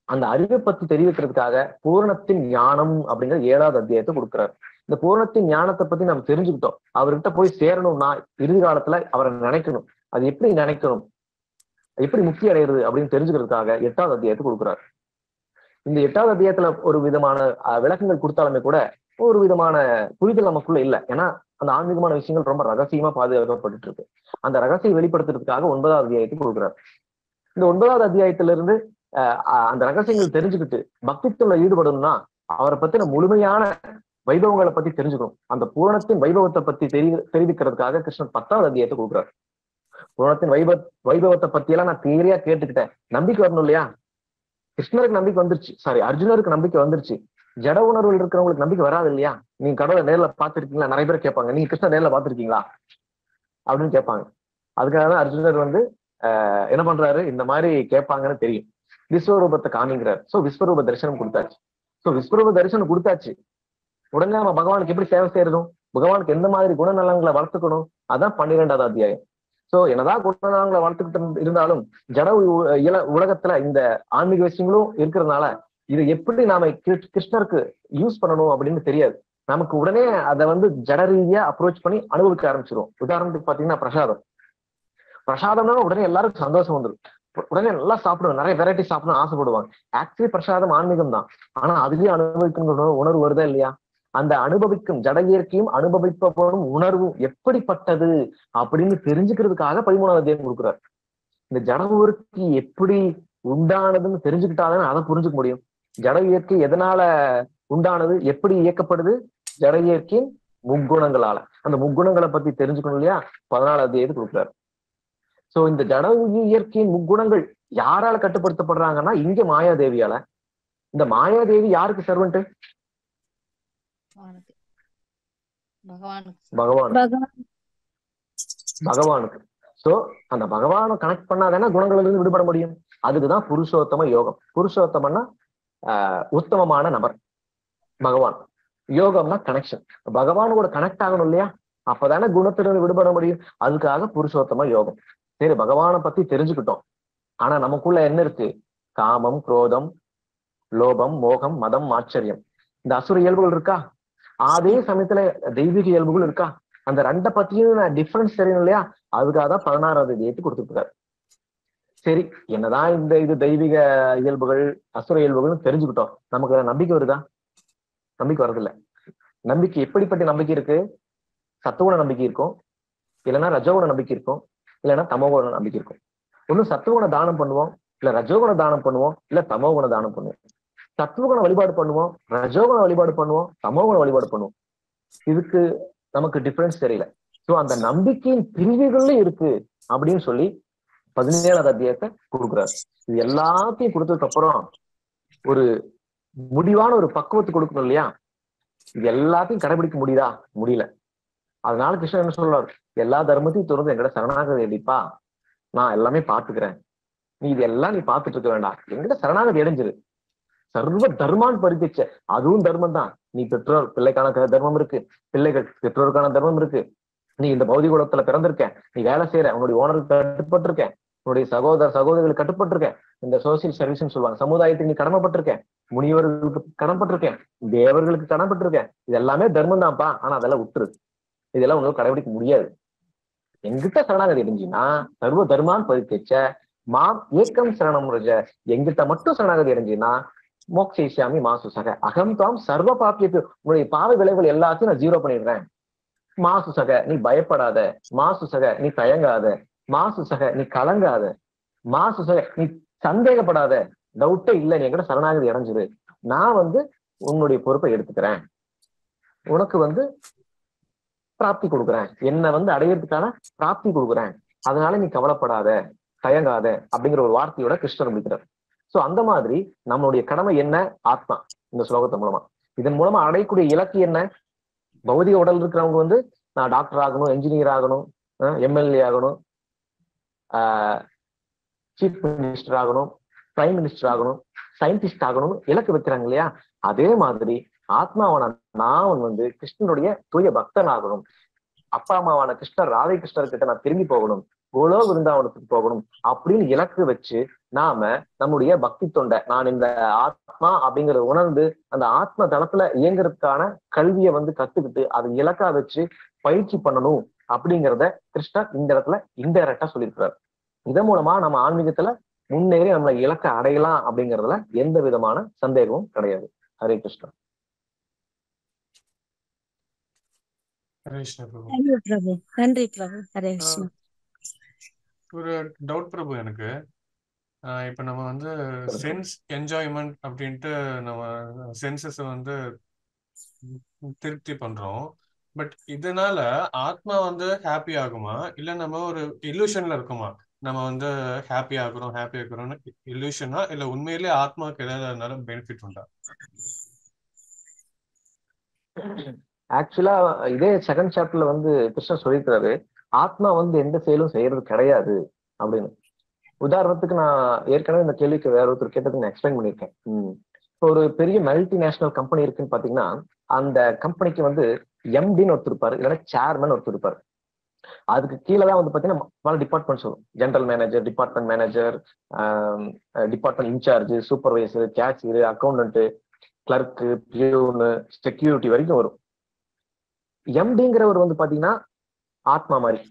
Speaker 1: அந்த அறிவை பத்தி தெரிவிக்கிறதுக்காக பூரணத்தின் ஞானம் அப்படிங்கிற ஏழாவது அத்தியாயத்தை கொடுக்குறாரு. இந்த பூரணத்தின் ஞானத்தை பத்தி நம்ம தெரிஞ்சுக்கிட்டோம். அவர்கிட்ட போய் சேரணும்னா இறுதி காலத்துல அவரை நினைக்கணும். அது எப்படி நினைக்கணும், எப்படி முக்தி அடைகிறது அப்படின்னு தெரிஞ்சுக்கிறதுக்காக எட்டாவது அத்தியாயத்தை கொடுக்குறாரு. இந்த எட்டாவது அத்தியாயத்துல ஒரு விதமான விளக்கங்கள் கொடுத்தாலுமே கூட ஒரு விதமான புரிதல் நமக்குள்ள இல்லை. ஏன்னா அந்த ஆன்மீகமான விஷயங்கள் ரொம்ப ரகசியமா பாதுகாக்கப்பட்டு இருக்கு. அந்த ரகசியம் வெளிப்படுத்துறதுக்காக ஒன்பதாவது அத்தியாயத்தை கொடுக்குறாரு. இந்த ஒன்பதாவது அத்தியாயத்துல இருந்து அஹ் அந்த ரகசியங்கள் தெரிஞ்சுக்கிட்டு பக்தித்துல ஈடுபடணும்னா அவரை பத்தின முழுமையான வைபவங்களை பத்தி தெரிஞ்சுக்கணும். அந்த பூரணத்தின் வைபவத்தை பத்தி தெரி தெரிவிக்கிறதுக்காக கிருஷ்ணன் பத்தாவது அத்தியாயத்தை கொடுக்குறாரு. பூரணத்தின் வைபவ வைபவத்தை பத்தி எல்லாம் நான் கிளியரியா கேட்டுக்கிட்டேன், நம்பிக்கை வரணும் இல்லையா? கிருஷ்ணருக்கு நம்பிக்கை வந்துருச்சு, சாரி அர்ஜுனருக்கு நம்பிக்கை வந்துருச்சு. ஜட உணர்வுகள் இருக்கிறவங்களுக்கு நம்பிக்கை வராது இல்லையா? நீங்க கடவுளை நேர்ல பாத்துருக்கீங்களா? நிறைய பேர் கேட்பாங்க, நீங்க கிருஷ்ணர் நேர்ல பாத்துருக்கீங்களா அப்படின்னு கேட்பாங்க. அதுக்காக தான் அர்ஜுனர் வந்து ஆஹ் என்ன பண்றாரு, இந்த மாதிரி கேட்பாங்கன்னு தெரியும், விஸ்வரூபத்தை காமிங்கிறார். சோ விஸ்வரூப தரிசனம் கொடுத்தாச்சு. சோ விஸ்வரூப தரிசனம் கொடுத்தாச்சு. உடனே நம்ம பகவானுக்கு எப்படி சேவை செய்யறதும், பகவானுக்கு எந்த மாதிரி குணநலங்களை வளர்த்துக்கணும், அதான் பன்னிரெண்டாவது அத்தியாயம். சோ என்னதான் குணநலங்களை வளர்த்துக்கிட்டு இருந்தாலும் ஜட இல உலகத்துல இந்த ஆன்மீக விஷயங்களும் இருக்கிறதுனால இதை எப்படி நாம கிருஷ்ணருக்கு யூஸ் பண்ணணும் அப்படின்னு தெரியாது. நமக்கு உடனே அதை வந்து ஜட ரீதியா அப்ரோச் பண்ணி அனுபவிக்க ஆரம்பிச்சிடும். உதாரணத்துக்கு பாத்தீங்கன்னா பிரசாதம். பிரசாதம்னா உடனே எல்லாருக்கும் சந்தோஷம் வந்துடும், உடனே நல்லா சாப்பிடுவோம், நிறைய வெரைட்டி சாப்பிடணும் ஆசைப்படுவாங்க. ஆக்சுவலி பிரசாதம் ஆன்மீகம் தான், ஆனா அதுலயே அனுபவிக்கும் உணர்வு வருதா இல்லையா? அந்த அனுபவிக்கும் ஜட இயற்கையும் அனுபவிப்பவனும் உணர்வும் எப்படிப்பட்டது அப்படின்னு தெரிஞ்சுக்கிறதுக்காக பதிமூணாவது அத்தியாயம் கொடுக்குறாரு. இந்த ஜட இயற்கை எப்படி உண்டானதுன்னு தெரிஞ்சுக்கிட்டாதானே அதை புரிஞ்சுக்க முடியும். ஜட இயற்கை எதனால உண்டானது, எப்படி இயக்கப்படுது? ஜட இயற்கையின் முக்குணங்களால. அந்த முக்குணங்களை பத்தி தெரிஞ்சுக்கணும் இல்லையா? பதினாலாவது அத்தியாயத்தை கொடுக்குறாரு. சோ இந்த ஜட இயற்கையின் முக்குணங்கள் யாரால கட்டுப்படுத்தப்படுறாங்கன்னா இங்க மாயாதேவியால. இந்த மாயாதேவி யாருக்கு சர்வெண்ட்? பகவான் பகவானுக்கு. சோ அந்த பகவானை கனெக்ட் பண்ணாதானே குணங்கள்ல இருந்து விடுபட முடியும். அதுக்குதான் புருஷோத்தம யோகம். புருஷோத்தமன்னா ஆஹ் உத்தமமான நபர் பகவான். யோகம்னா கனெக்ஷன், பகவான் கூட கனெக்ட் ஆகணும் இல்லையா? அப்பதானே குணத்திலிருந்து விடுபட முடியும். அதுக்காக புருஷோத்தம யோகம். சரி, பகவானை பத்தி தெரிஞ்சுக்கிட்டோம். ஆனா நமக்குள்ள என்ன இருக்கு? காமம், குரோதம், லோபம், மோகம், மதம், ஆச்சரியம், இந்த அசுர இயல்புகள் இருக்கா? அதே சமயத்துல தெய்வீக இயல்புகள் இருக்கா? அந்த ரெண்டை பத்தியும் நான் டிஃபரன்ஸ் தெரியணும் இல்லையா? அதுக்காக தான் பதினாறாவது அத்தியாயத்தை கொடுத்துருக்காரு. சரி, என்னதான் இந்த இது தெய்வீக இயல்புகள் அசுர இயல்புகள்னு தெரிஞ்சுக்கிட்டோம், நமக்கு நம்பிக்கை வருதா? நம்பிக்கை வரதில்லை. நம்பிக்கை எப்படிப்பட்ட நம்பிக்கை இருக்கு? சத்துவகுண நம்பிக்கை இருக்கும், இல்லைன்னா ரஜோகுண நம்பிக்கை இருக்கும், இல்லைன்னா தமோகுண நம்பிக்கை இருக்கும். ஒன்னும் சத்துவகுண தானம் பண்ணுவோம், இல்ல ரஜோகுண தானம் பண்ணுவோம், இல்ல தமோகுண தானம் பண்ணுவோம். சத்துவகுண வழிபாடு பண்ணுவோம், ரஜோகுண வழிபாடு பண்ணுவோம், தமோகுண வழிபாடு பண்ணுவோம். இதுக்கு நமக்கு டிஃபரன்ஸ் தெரியல. சோ அந்த நம்பிக்கையின் பிரிவுகளும் இருக்கு அப்படின்னு சொல்லி பதினேழாவது அத்தியாயத்தை கொடுக்குறாரு. இது எல்லாத்தையும் கொடுத்ததுக்கு அப்புறம் ஒரு முடிவான ஒரு பக்குவத்தை கொடுக்கணும் இல்லையா? இது எல்லாத்தையும் கடைபிடிக்க முடியுதா? முடியல. அதனால கிருஷ்ணன் என்ன சொல்றாரு? எல்லா தர்மத்தையும் தொடர்ந்து எங்கிட்ட சரணாகதி அடிப்பா, நான் எல்லாமே பாத்துக்கிறேன், நீ இதெல்லாம் நீ பாத்துட்டு இருக்க வேண்டாம், எங்கிட்ட சரணாகதி அடைஞ்சிரு. சர்வ தர்மான் பரிதிச்ச, அதுவும் தர்மம் தான். நீ பெற்றோர் பிள்ளைக்கான தர்மம் இருக்கு, பிள்ளைகள் பெற்றோருக்கான தர்மம் இருக்கு. நீ இந்த பௌதிக உலகத்துல பிறந்திருக்க, நீ வேலை செய்யற, உன்னுடைய ஓனருக்கு கட்டுப்பட்டிருக்க, உன்னுடைய சகோதர சகோதரிகளுக்கு கட்டுப்பட்டிருக்க, இந்த சோசியல் சர்வீஸ்ன்னு சொல்லுவாங்க, சமுதாயத்துக்கு நீ கடமைப்பட்டிருக்கேன், முனிவர்களுக்கு கடமைப்பட்டிருக்கேன், தேவர்களுக்கு கடமைப்பட்டிருக்கேன். இது எல்லாமே தர்மம் தான்ப்பா. ஆனா அதெல்லாம் விட்டுரு, இதெல்லாம் உங்களுக்கு கடைபிடிக்க முடியாது. எங்கிட்ட சரணாகதி அடைஞ்சின்னா சர்வ தர்மான் பரித்திச்ச மாம் ஏக்கம் சரணம் ரஜ, எங்கிட்ட மட்டும் சரணாகதி அடைஞ்சின்னா மோக்ஷிஷ்யாமி மாசு சக அகம் தாம் சர்வ பாப்பியத்து, உன்னுடைய பாவ விளைவுகள் எல்லாத்தையும் நான் ஜீரோ பண்ணிடுறேன். மாசு சக நீ பயப்படாத, மாசு சக நீ தயங்காத, மாசு சக நீ கலங்காத, மாசு சக நீ சந்தேகப்படாத, டவுட்டே இல்லை, நீ எங்கிட்ட சரணாகதி அடைஞ்சிரு, நான் வந்து உன்னுடைய பொறுப்பை எடுத்துக்கிறேன், உனக்கு வந்து பிராப்தி கொடுக்குறேன், என்னை வந்து அடையிறதுக்கான பிராப்தி கொடுக்குறேன், அதனால நீ கவலைப்படாத தயங்காத அப்படிங்கிற ஒரு வார்த்தையோட கிருஷ்ணர் முடிக்கிறார். சோ அந்த மாதிரி நம்மளுடைய கடமை என்ன? ஆத்மா. இந்த ஸ்லோகத்து மூலமா இதன் மூலமா அடையக்கூடிய இலக்கு என்ன? பௌதிக உடல் இருக்கிறவங்க வந்து நான் டாக்டர் ஆகணும், என்ஜினியர் ஆகணும், எம்எல்ஏ ஆகணும், ஆஹ் சீஃப் மினிஸ்டர் ஆகணும், பிரைம் மினிஸ்டர் ஆகணும், சயின்டிஸ்ட் ஆகணும் இலக்கு வைக்கிறாங்க இல்லையா? அதே மாதிரி ஆத்மாவான நான் வந்து கிருஷ்ணனுடைய தூய பக்தன் ஆகணும், அப்பா அம்மாவான கிருஷ்ணர் ராதை கிருஷ்ணர் கிட்ட நான் திரும்பி போகணும், கோலோ விருந்தாவனத்துக்கு போகணும் அப்படின்னு இலக்கு வச்சு நாம நம்முடைய பக்தி தொண்டை, நான் இந்த ஆத்மா அப்படிங்கறத உணர்ந்து அந்த ஆத்ம தளத்துல இயங்குறதுக்கான கல்வியை வந்து கத்துக்கிட்டு அதை இலக்கா வச்சு பயிற்சி பண்ணணும் அப்படிங்கிறத கிருஷ்ணர் இந்த இடத்துல இன்டைரக்டா சொல்லியிருக்கிறார். இதன் மூலமா நம்ம ஆன்மீகத்துல முன்னேறி நம்மளை இலக்க அடையலாம் அப்படிங்கிறதுல எந்த விதமான சந்தேகமும் கிடையாது. ஹரே கிருஷ்ணா.
Speaker 2: ஹரே கிருஷ்ணா பிரபு.
Speaker 3: நன்றி பிரபு. நன்றி பிரபு. ஹரே கிருஷ்ணா.
Speaker 2: ஒரு டவுட் பிரபு எனக்கு. ஆஹ் இப்ப நம்ம வந்து சென்ஸ் என்ஜாய்மெண்ட் அப்படின்ட்டு நம்ம சென்சஸை வந்து திருப்தி பண்றோம். பட் இதனால ஆத்மா வந்து ஹாப்பி ஆகுமா, இல்ல நம்ம ஒரு இல்லூஷன்ல இருக்குமா? நம்ம வந்து ஹாப்பி ஆகுறோம் ஹாப்பி ஆகுறோம்னு இல்லூஷனா, இல்ல உண்மையிலேயே ஆத்மாவுக்கு ஏதாவது பெனிஃபிட் உண்டா?
Speaker 1: ஆக்சுவலா இதே செகண்ட் சாப்டர்ல வந்து கிருஷ்ணன் சொல்லியிருக்கிறாரு, ஆத்மா வந்து எந்த செயலும் செய்யறது கிடையாது அப்படின்னு. உதாரணத்துக்கு நான் ஏற்கனவே இந்த கேள்விக்கு வேற ஒருத்தர் கேட்டதுக்கு நான் எக்ஸ்பிளைன் பண்ணியிருக்கேன். உம் இப்போ ஒரு பெரிய மல்டிநேஷனல் கம்பெனி இருக்குன்னு பாத்தீங்கன்னா, அந்த கம்பெனிக்கு வந்து எம்டின்னு ஒருத்தர் இருப்பாரு, இல்லைன்னா சேர்மன் ஒருத்தர் இருப்பாரு. அதுக்கு கீழே தான் வந்து பாத்தீங்கன்னா பல டிபார்ட்மெண்ட்ஸ் வரும். General manager, department manager, department incharge, supervisor, cashier, accountant, clerk, peon, security வரைக்கும் வரும். எம்டிங்கிறவர் வந்து பாத்தீங்கன்னா ஆத்மா மாதிரி.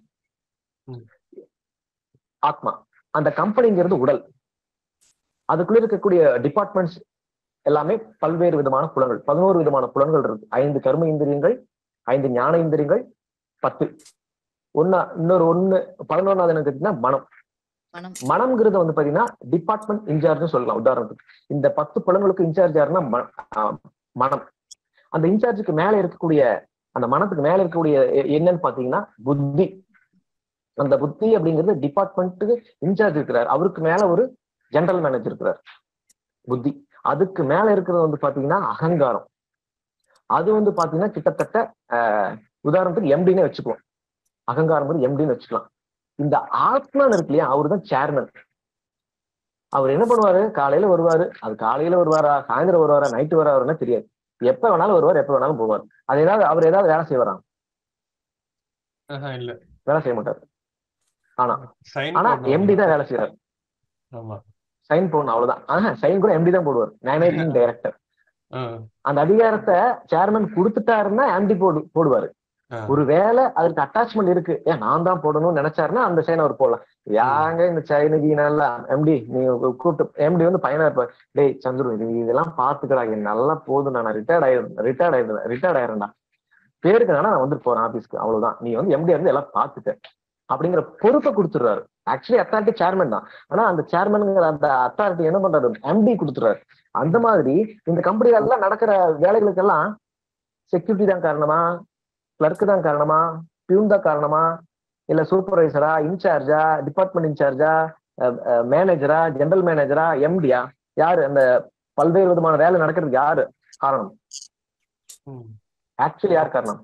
Speaker 1: ஆத்மா அந்த கம்பெனிங்கிறது உடல். அதுக்குள்ள இருக்கக்கூடிய டிபார்ட்மெண்ட்ஸ் எல்லாமே பல்வேறு விதமான புலன்கள், பதினோரு விதமான புலன்கள் இருக்கு. ஐந்து கர்ம இந்திரியங்கள், ஐந்து ஞான இந்திரியங்கள், பத்து ஒன்னா இன்னொரு ஒண்ணு பதினொன்னாவது எனக்கு கேட்டீங்கன்னா மனம். மனம்ங்கிறது வந்து பாத்தீங்கன்னா டிபார்ட்மெண்ட் இன்சார்ஜ் சொல்லலாம். உதாரணத்துக்கு இந்த பத்து புலன்களுக்கு இன்சார்ஜ் யாருன்னா மனம். அந்த இன்சார்ஜுக்கு மேல இருக்கக்கூடிய, அந்த மனத்துக்கு மேல இருக்கக்கூடிய என்னன்னு பாத்தீங்கன்னா புத்தி. அந்த புத்தி அப்படிங்கிறது டிபார்ட்மெண்ட்டுக்கு இன்சார்ஜ் இருக்கிறார். அவருக்கு மேல ஒரு ஜெனரல் மேனேஜர் இருக்கிறார். புத்தி. அதுக்கு மேல இருக்கிறது வந்து பாத்தீங்கன்னா அகங்காரம். அது வந்து பாத்தீங்கன்னா கிட்டத்தட்ட ஆஹ் உதாரணத்துக்கு எம்டின்னு வச்சுக்குவோம். அகங்காரம் வந்து எம்டின்னு வச்சுக்கலாம். இந்த ஆத்மான்னு இருக்கு இல்லையா, அவரு தான் சேர்மன். அவர் என்ன பண்ணுவாரு, காலையில வருவாரு. அது காலையில வருவாரா, சாயந்தரம் வருவாரா, நைட்டு வருவாருன்னா தெரியாது. எப்ப வேணாலும் வருவார், எப்ப வேணாலும் போவார். அது ஏதாவது அவர் ஏதாவது வேலை செய்வாராம்?
Speaker 2: இல்ல,
Speaker 1: வேலை செய்ய மாட்டாரு. ஆனா ஆனா எம்டி தான் வேலை செய்யறாரு. சைன் போடணும், அவ்வளவுதான். ஆஹ் சைன் கூட எம்டி தான் போடுவார், மேனேஜிங் டைரக்டர். அந்த அதிகாரத்தை சேர்மன் கொடுத்துட்டாருன்னா எம்டி போடு போடுவாரு. ஒரு வேலை அதுக்கு அட்டாச்மெண்ட் இருக்கு, ஏன் நான் தான் போடணும்னு நினைச்சாருன்னா அந்த சைன் அவர் போடலாம். யாங்க இந்த சைனகீனெல்லாம் எம்டி நீ கூப்பிட்டு, எம்டி வந்து பையனா இருப்பாரு. டேய் சந்துரு, இது இதெல்லாம் பாத்துக்கடா, நல்லா போதும், நான் ரிட்டையர்ட் ஆயிரு ரிட்டையர்ட் ஆயிரு ரிட்டையர்ட் ஆயிரேன்டா, பேருக்கு தானே நான் வந்துட்டு போறேன் ஆபீஸ்க்கு, அவ்வளவுதான், நீ வந்து எம்டி இருந்து எல்லாம் பாத்துக்க அப்படிங்கிற பொறுப்பை கொடுத்துடுறாரு. ஆக்சுவலி அத்தாரிட்டி சேர்மன் தான், ஆனா அந்த சேர்மனுங்கிற அந்த அத்தாரிட்டி என்ன பண்றாரு, எம்டி கொடுத்துறாரு. அந்த மாதிரி இந்த கம்பெனிகள்லாம் நடக்கிற வேலைகளுக்கெல்லாம் செக்யூரிட்டி தான் காரணமா, கிளர்க்கு தான் காரணமா, பியூன் தான் காரணமா, இல்ல சூப்பர்வைசரா, இன்சார்ஜா, டிபார்ட்மெண்ட் இன்சார்ஜா, மேனேஜரா, ஜெனரல் மேனேஜரா, எம்டியா, யாரு அந்த பல்வேறு விதமான வேலை நடக்கிறதுக்கு யாரு காரணம்? ஆக்சுவலி யார் காரணம்?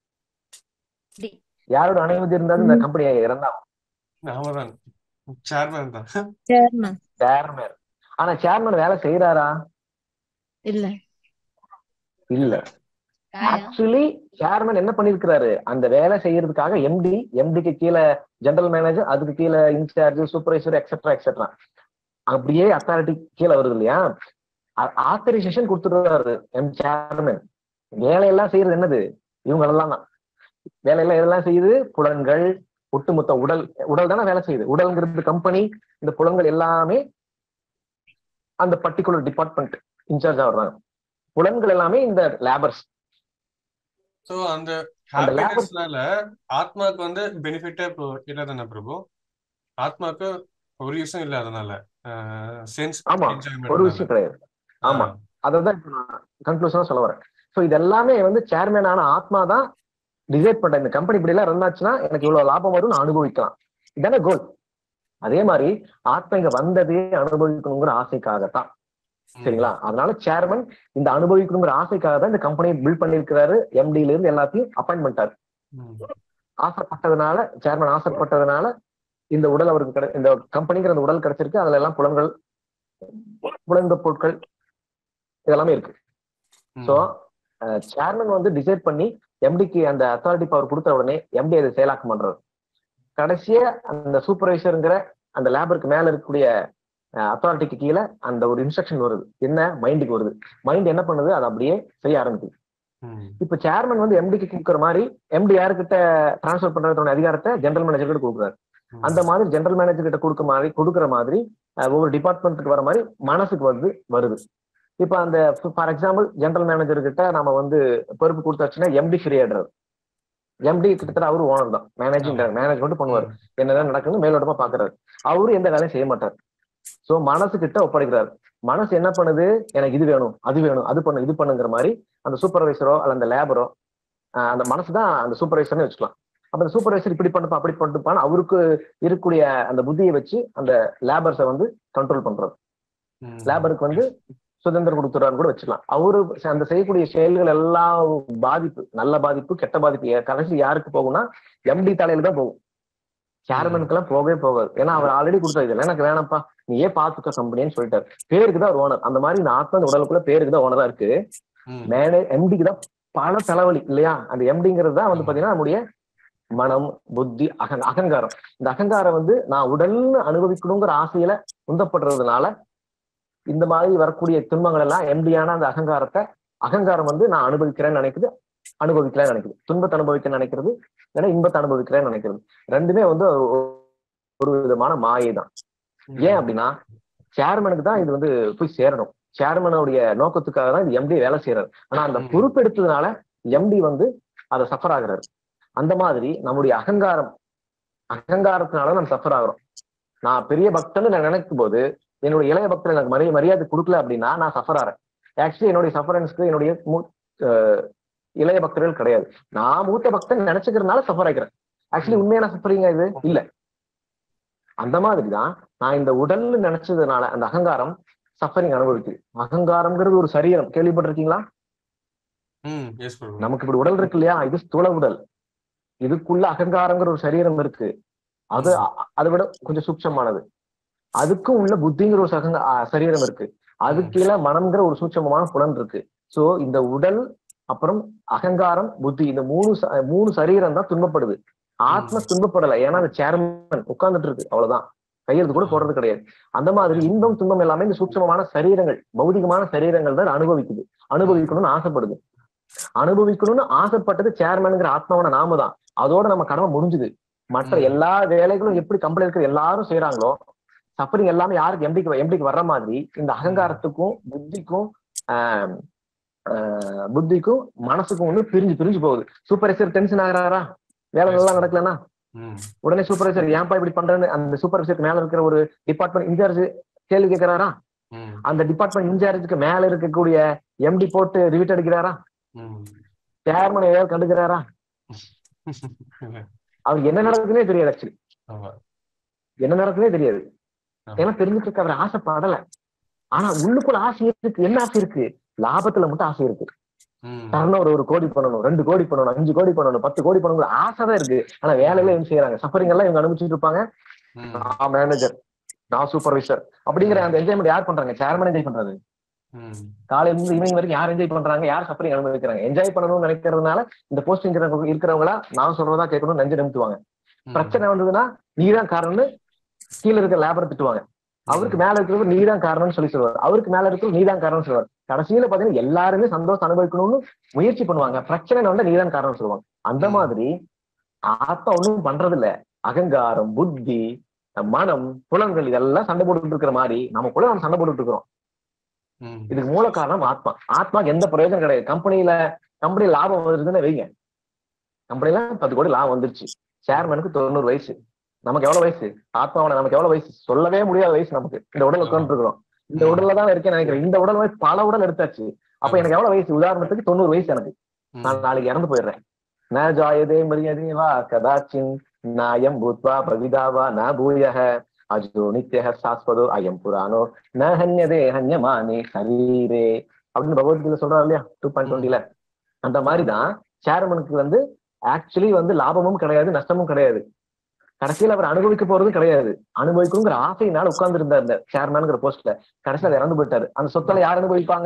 Speaker 1: யாரோட அனுமதி இருந்தாலும் இந்த கம்பெனி இறந்தாங்க.
Speaker 2: சேர்மன் தான்.
Speaker 1: சேர்மன். ஆனா சேர்மன் வேலை செய்யறாரா?
Speaker 3: இல்ல
Speaker 1: இல்ல. ஆக்சுவலி சேர்மன் என்ன பண்ணிருக்கிறாரு, அந்த வேலை செய்யறதுக்காக எம்டி, எம்டிக்கு கீழே ஜெனரல் மேனேஜர், அதுக்கு கீழே இன்சார்ஜ், சூப்பர்வைசர், எக்ஸெட்ரா எக்ஸெட்ரா, அப்படியே அத்தாரிட்டி கீழே வருது இல்லையா, ஆத்தரைசேஷன் கொடுத்துருவாரு எம் சேர்மன். வேலையெல்லாம் செய்யறது என்னது, இவங்க எல்லாம் தான் வேலையெல்லாம் எதெல்லாம் செய்யுது, புலன்கள், ஒட்டுமொத்த உடல். உடல் தானே வேலை செய்யுது. உடல்ங்கிறது கம்பெனி, இந்த புலன்கள் எல்லாமே அந்த பர்டிகுலர் டிபார்ட்மெண்ட் இன்சார்ஜா வர்றாங்க. புலன்கள் எல்லாமே இந்த லேபர்ஸ்.
Speaker 2: சோ அந்த ஹாப்பினஸ்னால ஆத்மாக்கு வந்து பெனிஃபிட்டே இல்ல தானே பிரபு? ஆத்மாக்கு ஒரு விஷயம் இல்ல, அதனால சென்ஸ்
Speaker 1: ஆமா ஒரு விஷயம் கிடையாது. ஆமா, அதான் இப்ப நான் கன்க்ளூஷனா சொல்ல வரேன். சோ இது எல்லாமே வந்து சேர்மேன் ஆன ஆத்மா தான் டிசைட் பண்ற, இந்த கம்பெனி இப்படி எல்லாம் இருந்தாச்சுன்னா எனக்கு இவ்வளவு லாபம் வரும், நான் அனுபவிக்கலாம், இதானே கோல். அதே மாதிரி ஆத்மா இங்க வந்ததே அனுபவிக்கணுங்கிற ஆசைக்காகத்தான், சரிங்களா? அதனால சேர்மன் இந்த அனுபவிக்கணுங்கிற ஆசைக்காக தான் இந்த கம்பெனியை பில்ட் பண்ணிருக்கிறாரு. எம்டில இருந்து எல்லாத்தையும் அப்பாயின்ட் பண்ணிட்டாரு. ஆசைப்பட்டதுனால, சேர்மன் ஆசைப்பட்டதுனால இந்த உடல் அவருக்கு கிடை இந்த கம்பெனிங்கிற அந்த உடல் கிடைச்சிருக்கு. அதுல எல்லாம் புலன்கள், புலந்த பொருட்கள் இதெல்லாமே இருக்கு. சோ சேர்மன் வந்து டிசைட் பண்ணி எம்டிக்கு அந்த அத்தாரிட்டி பவர் கொடுத்த உடனே எம்டி அதை செயலாக்கம் பண்றாரு. கடைசியா அந்த சூப்பர்வைசருங்கிற அந்த லேபருக்கு மேல இருக்கக்கூடிய அத்தாரிட்டிக்கு கீழே அந்த ஒரு இன்ஸ்ட்ரக்ஷன் வருது, என்ன மைண்டுக்கு வருது. மைண்ட் என்ன பண்ணுது, அதை அப்படியே செய்ய ஆரம்பிக்குது. இப்ப சேர்மன் வந்து எம்டிக்கு கொடுக்குற மாதிரி எம்டி யாருக்கிட்ட டிரான்ஸ்பர் பண்றதோட அதிகாரத்தை ஜெனரல் மேனேஜர் கிட்ட கொடுக்குறாரு. அந்த மாதிரி ஜெனரல் மேனேஜர் கிட்ட கொடுக்க மாதிரி கொடுக்குற மாதிரி ஒவ்வொரு டிபார்ட்மெண்ட்டுக்கு வர மாதிரி மனசுக்கு வந்து வருது. இப்ப அந்த ஃபார் எக்ஸாம்பிள் ஜெனரல் மேனேஜர் கிட்ட நம்ம வந்து பொறுப்பு கொடுத்தாச்சுன்னா எம்டி ஃப்ரீ ஆடுறாரு. எம்டி கிட்டத்தட்ட அவரு ஓனர் தான், மேனேஜிங் மேனேஜ்மெண்ட் பண்ணுவார், என்னதான் நடக்குன்னு மேலோட்டமா பாக்குறாரு. அவரு எந்த வேலையும் செய்ய மாட்டார். சோ மனசு கிட்ட ஒப்படைக்கிறாரு. மனசு என்ன பண்ணுது, எனக்கு இது வேணும் அது வேணும் அது பண்ணு இது பண்ணுங்கிற மாதிரி அந்த சூப்பர்வைசரோ அல்ல அந்த லேபரோ, அந்த மனசு தான் அந்த சூப்பர்வைசர்னு வச்சுக்கலாம். அப்ப அந்த சூப்பர்வைசர் இப்படி பண்ணுப்பா அப்படி பண்ணுப்பான்னு அவருக்கு இருக்கக்கூடிய அந்த புத்தியை வச்சு அந்த லேபர்ஸை வந்து கண்ட்ரோல் பண்றாரு. லேபருக்கு வந்து சுதந்திரம் கொடுத்துறான்னு கூட வச்சுக்கலாம். அவரு அந்த செய்யக்கூடிய செயல்கள் எல்லாம் பாதிப்பு, நல்ல பாதிப்பு கெட்ட பாதிப்பு கடைசி யாருக்கு போகும்னா எம்டி தலையில தான் போகும். சேர்மனுக்கு எல்லாம் போகவே போகாது. ஏன்னா அவர் ஆல்ரெடி கொடுத்தது இல்லை, எனக்கு வேணாம்ப்பா நீ ஏன் பாத்துக்க கம்பெனின்னு சொல்லிட்டாரு. பேருக்கு தான் ஓனர். அந்த மாதிரி இந்த ஆத்மா இந்த உடலுக்குள்ள பேருக்கு தான் ஓனரா இருக்கு. மேனே எம்டிக்கு தான் பல தலைவலி இல்லையா. அந்த எம்டிங்கிறது தான் வந்து பாத்தீங்கன்னா நம்முடைய மனம், புத்தி, அகங் அகங்காரம். இந்த அகங்காரம் வந்து நான் உடல்னு அனுபவிக்கணுங்கிற ஆசையில உந்தப்படுறதுனால இந்த மாதிரி வரக்கூடிய துன்பங்கள் எல்லாம் எம்டியான அந்த அகங்காரத்தை அகங்காரம் வந்து நான் அனுபவிக்கிறேன்னு நினைக்குது, அனுபவிக்கலன்னு நினைக்குது. துன்பத்தை அனுபவிக்க நினைக்கிறது, ஏன்னா இன்பத்தை அனுபவிக்கிறேன்னு நினைக்கிறது. ரெண்டுமே வந்து ஒரு விதமான மாயை தான். ஏன் அப்படின்னா சேர்மனுக்கு தான் இது வந்து போய் சேரணும். சேர்மனுடைய நோக்கத்துக்காக தான் இது எம்டி வேலை செய்யறாரு. ஆனா அந்த பொறுப்பு எடுத்ததுனால எம்டி வந்து அதை சஃபர் ஆகுறாரு. அந்த மாதிரி நம்முடைய அகங்காரம் அகங்காரத்தினால நம்ம சஃபர் ஆகுறோம். நான் பெரிய பக்தன்னு நான் நினைக்கும் போது என்னுடைய இளைய பக்தர் எனக்கு மரியாதை மரியாதை கொடுக்கல அப்படின்னா நான் சஃபர் ஆறேன். ஆக்சுவலி என்னுடைய சஃபரன்ஸ்க்கு என்னுடைய இளைய பக்தர்கள் கிடையாது. நான் மூத்த பக்தன் நினைச்சுக்கிறதுனால சஃபர் ஆகிறேன். ஆக்சுவலி உண்மையான சஃபரிங்க இது இல்ல. அந்த மாதிரிதான் நான் இந்த உடல்னு நினைச்சதுனால அந்த அகங்காரம் சஃபரிங் அனுபவிக்குது. அகங்காரம்ங்கிறது ஒரு சரீரம், கேள்விப்பட்டிருக்கீங்களா? நமக்கு இப்படி உடல் இருக்கு இல்லையா, இது ஸ்தூல உடல். இதுக்குள்ள அகங்காரங்கிற ஒரு சரீரம் இருக்கு. அது அதை விட கொஞ்சம் சூட்சமானது. அதுக்கும் உள்ள புத்திங்கிற ஒரு சகங்க சரீரம் இருக்கு. அதுக்கு கீழே மனம்ங்கிற ஒரு சூட்சமான புலன் இருக்கு. சோ இந்த உடல் அப்புறம் அகங்காரம் புத்தி இந்த மூணு மூணு சரீரம் தான் துன்பப்படுது. ஆத்ம துன்பப்படலை. ஏன்னா அந்த சேர்மன் உட்கார்ந்துட்டு இருக்கு, அவ்வளவுதான். கையெழுத்து கூட போடுறது கிடையாது. அந்த மாதிரி இன்பம் துன்பம் எல்லாமே இந்த சூட்சமான சரீரங்கள், பௌதிகமான சரீரங்கள் தான் அனுபவிக்குது. அனுபவிக்கணும்னு ஆசைப்படுது. அனுபவிக்கணும்னு ஆசைப்பட்டது சேர்மனுங்கிற ஆத்மாவோட நாம தான். அதோட நம்ம கடமை முடிஞ்சுது. மற்ற எல்லா வேலைகளும் எப்படி கம்பெனி இருக்கிற எல்லாரும் செய்யறாங்களோ சஃபரிங் எல்லாமே யாருக்கு எம்டிக்கு எம்டிக்கு வர்ற மாதிரி இந்த அகங்காரத்துக்கும் புத்திக்கும் ஆஹ் ஆஹ் புத்திக்கும் மனசுக்கும் வந்து பிரிஞ்சு பிரிஞ்சு போகுது. சூப்பர்வைசர் டென்ஷன் ஆகிறாரா, வேலை நல்லா நடக்கலன்னா உடனே சூப்பர்வைசர் ஏன்பா இப்படி பண்றேன்னு அந்த சூப்பர்வைசருக்கு மேல இருக்கிற ஒரு டிபார்ட்மெண்ட் இன்சார்ஜ் கேள்வி கேட்கிறாரா? அந்த டிபார்ட்மெண்ட் இன்சார்ஜுக்கு மேல இருக்கக்கூடிய எம்டி போட்டு ரிவிட் அடிக்கிறாரா? சேர்மன் ஏதாவது கண்டுக்கிறாரா? அவருக்கு என்ன நடக்குதுன்னே தெரியாது. ஆக்சுவலி என்ன நடக்குதுன்னே தெரியாது. ஏன்னா தெரிஞ்சுட்டு அவர் ஆசைப்படல. ஆனா உள்ளுக்குள்ள ஆசை இருக்கு. என்ன ஆசை இருக்கு? லாபத்துல மட்டும் ஆசை இருக்கு. தரணும் ஒரு ஒரு கோடி பண்ணணும், ரெண்டு கோடி பண்ணணும், அஞ்சு கோடி பண்ணணும், பத்து கோடி பண்ணணும் ஆசைதான் இருக்கு. ஆனா வேலையில என்ன செய்யறாங்க? சஃபரிங் எல்லாம் இவங்க அனுப்பிச்சுட்டு இருப்பாங்க. நான் மேனேஜர், நான் சூப்பர்வைசர் அப்படிங்கிற அந்த என்ஜாய்மெண்ட் யார் பண்றாங்க? சேர்மன் என்ஜாய் பண்றாரு. காலையில இருந்து ஈவினிங் வரைக்கும் யார் என்ஜாய் பண்றாங்க? யார் சஃபரிங் அனுபவிக்கிறாங்க? என்ஜாய் பண்ணணும்னு நினைக்கிறதுனால இந்த போஸ்டிங் இருக்கிறவங்களா நான் சொல்றதா கேட்கணும் நெஞ்சு நிமித்துவாங்க. பிரச்சனை வந்ததுன்னா நீதான் காரணம்னு கீழே இருக்கிற லேபரை திட்டுவாங்க. அவருக்கு மேல இருக்கிறது நீதான் காரணம்னு சொல்லி சொல்லுவார். அவருக்கு மேல இருக்கிறது நீதான் காரணம்னு சொல்லுவார். கடைசியில பாத்தீங்கன்னா எல்லாருமே சந்தோஷம் அனுபவிக்கணும்னு முயற்சி பண்ணுவாங்க. பிரச்சனை வந்து நீதான் காரணம் சொல்லுவாங்க. அந்த மாதிரி ஆத்மா ஒண்ணும் பண்றது இல்ல. அகங்காரம், புத்தி, மனம், புலன்கள் இதெல்லாம் சண்டை போட்டுட்டு இருக்கிற மாதிரி நமக்குள்ள நம்ம சண்டை போட்டுட்டு இருக்கிறோம். இதுக்கு மூல காரணம் ஆத்மா. ஆத்மாக்கு எந்த பிரயோஜனம் கிடையாது. கம்பெனியில கம்பெனி லாபம் வருதுன்னு வைங்க, கம்பெனில பத்து கோடி லாபம் வந்துருச்சு. சேர்மனுக்கு தொண்ணூறு வயசு. நமக்கு எவ்வளவு வயசு? ஆத்மாவோட நமக்கு எவ்வளவு வயசு? சொல்லவே முடியாத வயசு நமக்கு. இந்த உடல் உட்கார்ந்து இருக்கிறோம். இந்த உடல்ல தான் இருக்கேன்னு நினைக்கிறேன். இந்த உடல் வயசு பல உடல் எடுத்தாச்சு. அப்ப எனக்கு எவ்வளவு வயசு? உதாரணத்துக்கு தொண்ணூறு வயசு எனக்கு. நான் நாளைக்கு இறந்து போயிடுறேன். ந ஜாயதே மரியாதை வா கதாச்சின் நாயம் பூத்வா பவிதாவா ந பூயஹ அஜோ நித்யஹ சாஸ்வதோ அயம் புராணோ ந ஹன்யதே ஹன்யமானே சரீரே அப்படின்னு பகவத்கீதை சொல்றாரு இல்லையா, டூ பாயிண்ட் டுவெண்ட்டில. அந்த மாதிரிதான் சேர்மனுக்கு வந்து ஆக்சுவலி வந்து லாபமும் கிடையாது, நஷ்டமும் கிடையாது. கடைசியில் அவர் அனுபவிக்க போறதும் கிடையாது. அனுபவிக்கணுங்கிற ஆசையினால உட்கார்ந்து இருந்தார் இந்த சேர்மன்ங்கிற போஸ்ட்ல. கடைசியில் இறந்து போயிட்டாரு. அந்த சொத்துல யார் அனுபவிப்பாங்க?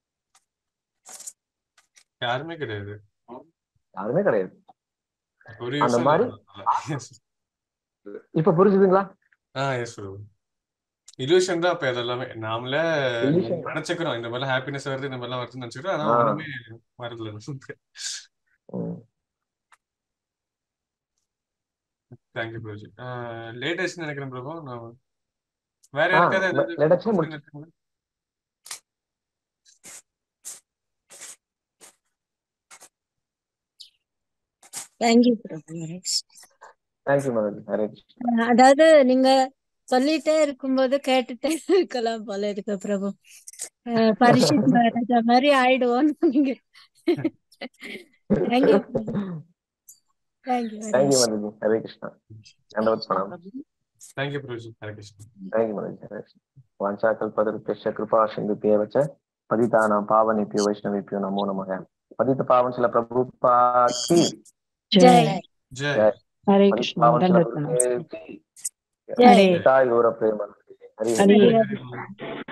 Speaker 2: யாருமே கிடையாது.
Speaker 1: யாருமே கிடையாது. அந்த மாதிரி இப்ப புரிஞ்சுதுங்களா?
Speaker 2: ஆ எஸ் ப்ரோ. இல்யூஷன் தான் இப்ப இதெல்லாமே. நாமளே
Speaker 1: Illusion.
Speaker 2: நினைச்சுக்கிறோம் இந்த மாதிரிலாம் ஹாப்பினஸ் வருது, இந்த மாதிரிலாம் வருதுன்னு நினைச்சுக்கிறோம். ஆனா
Speaker 1: ஆ.
Speaker 2: ஒண்ணுமே வரதுல.
Speaker 1: ம்.
Speaker 2: தேங்க்யூ ப்ரோஜி. லேட்டஸ்ட் நினைக்கிறேன் ப்ரோ. நான் வேற
Speaker 1: ஆ,
Speaker 2: யாருக்காவது
Speaker 1: ப-
Speaker 2: ஏதாவது
Speaker 1: latest
Speaker 2: question
Speaker 1: முடிச்சு
Speaker 2: இருக்குங்களா?
Speaker 3: தேங்க்யூ பிரபு.
Speaker 1: தேங்க்யூ மகன். ஹரே கிருஷ்ணா.
Speaker 3: அதாவது நீங்க சொல்லிட்டே இருக்கும்போது கேட்டுட்டே இருக்கலாம் போல இருக்கு பிரபு. அஹ் பரிஷித் மகாராஜா மாதிரி ஆயிடுவோம் நீங்க. தேங்க்யூ பிரபு. தேங்க்யூ
Speaker 1: தேங்க்யூ மகன். ஹரே கிருஷ்ணா. தண்டவத் பிரணாம்.
Speaker 2: தேங்க்யூ ப்ரோஜி. ஹரே கிருஷ்ணா.
Speaker 1: தேங்க்யூ மகன். ஹரே கிருஷ்ணா. வாஞ்சா கல்பதருப்யஸ்ய கிருபா சிந்துभ्यो வச்ச பதிதானாம் பாவனேभ्यो வைஷ்ணவேभ्यो நமோ நமः. பதித பாவன் சில பிரபுபாத் கி
Speaker 3: ஜெய்
Speaker 2: ஜெய்.
Speaker 1: ஜெய்.
Speaker 4: हरे
Speaker 1: பதித
Speaker 4: कृष्ण
Speaker 1: பாவன் சில
Speaker 4: दंडवत प्रणाम
Speaker 1: பிரபுதேவ் கி
Speaker 3: ஜெய்.
Speaker 1: ஜெய். தாய் கௌர பிரேம. ஹரி
Speaker 4: हरि
Speaker 1: ஹரி.
Speaker 3: ஹரி
Speaker 2: ஹரி
Speaker 3: ஹரி.
Speaker 2: ஹரி.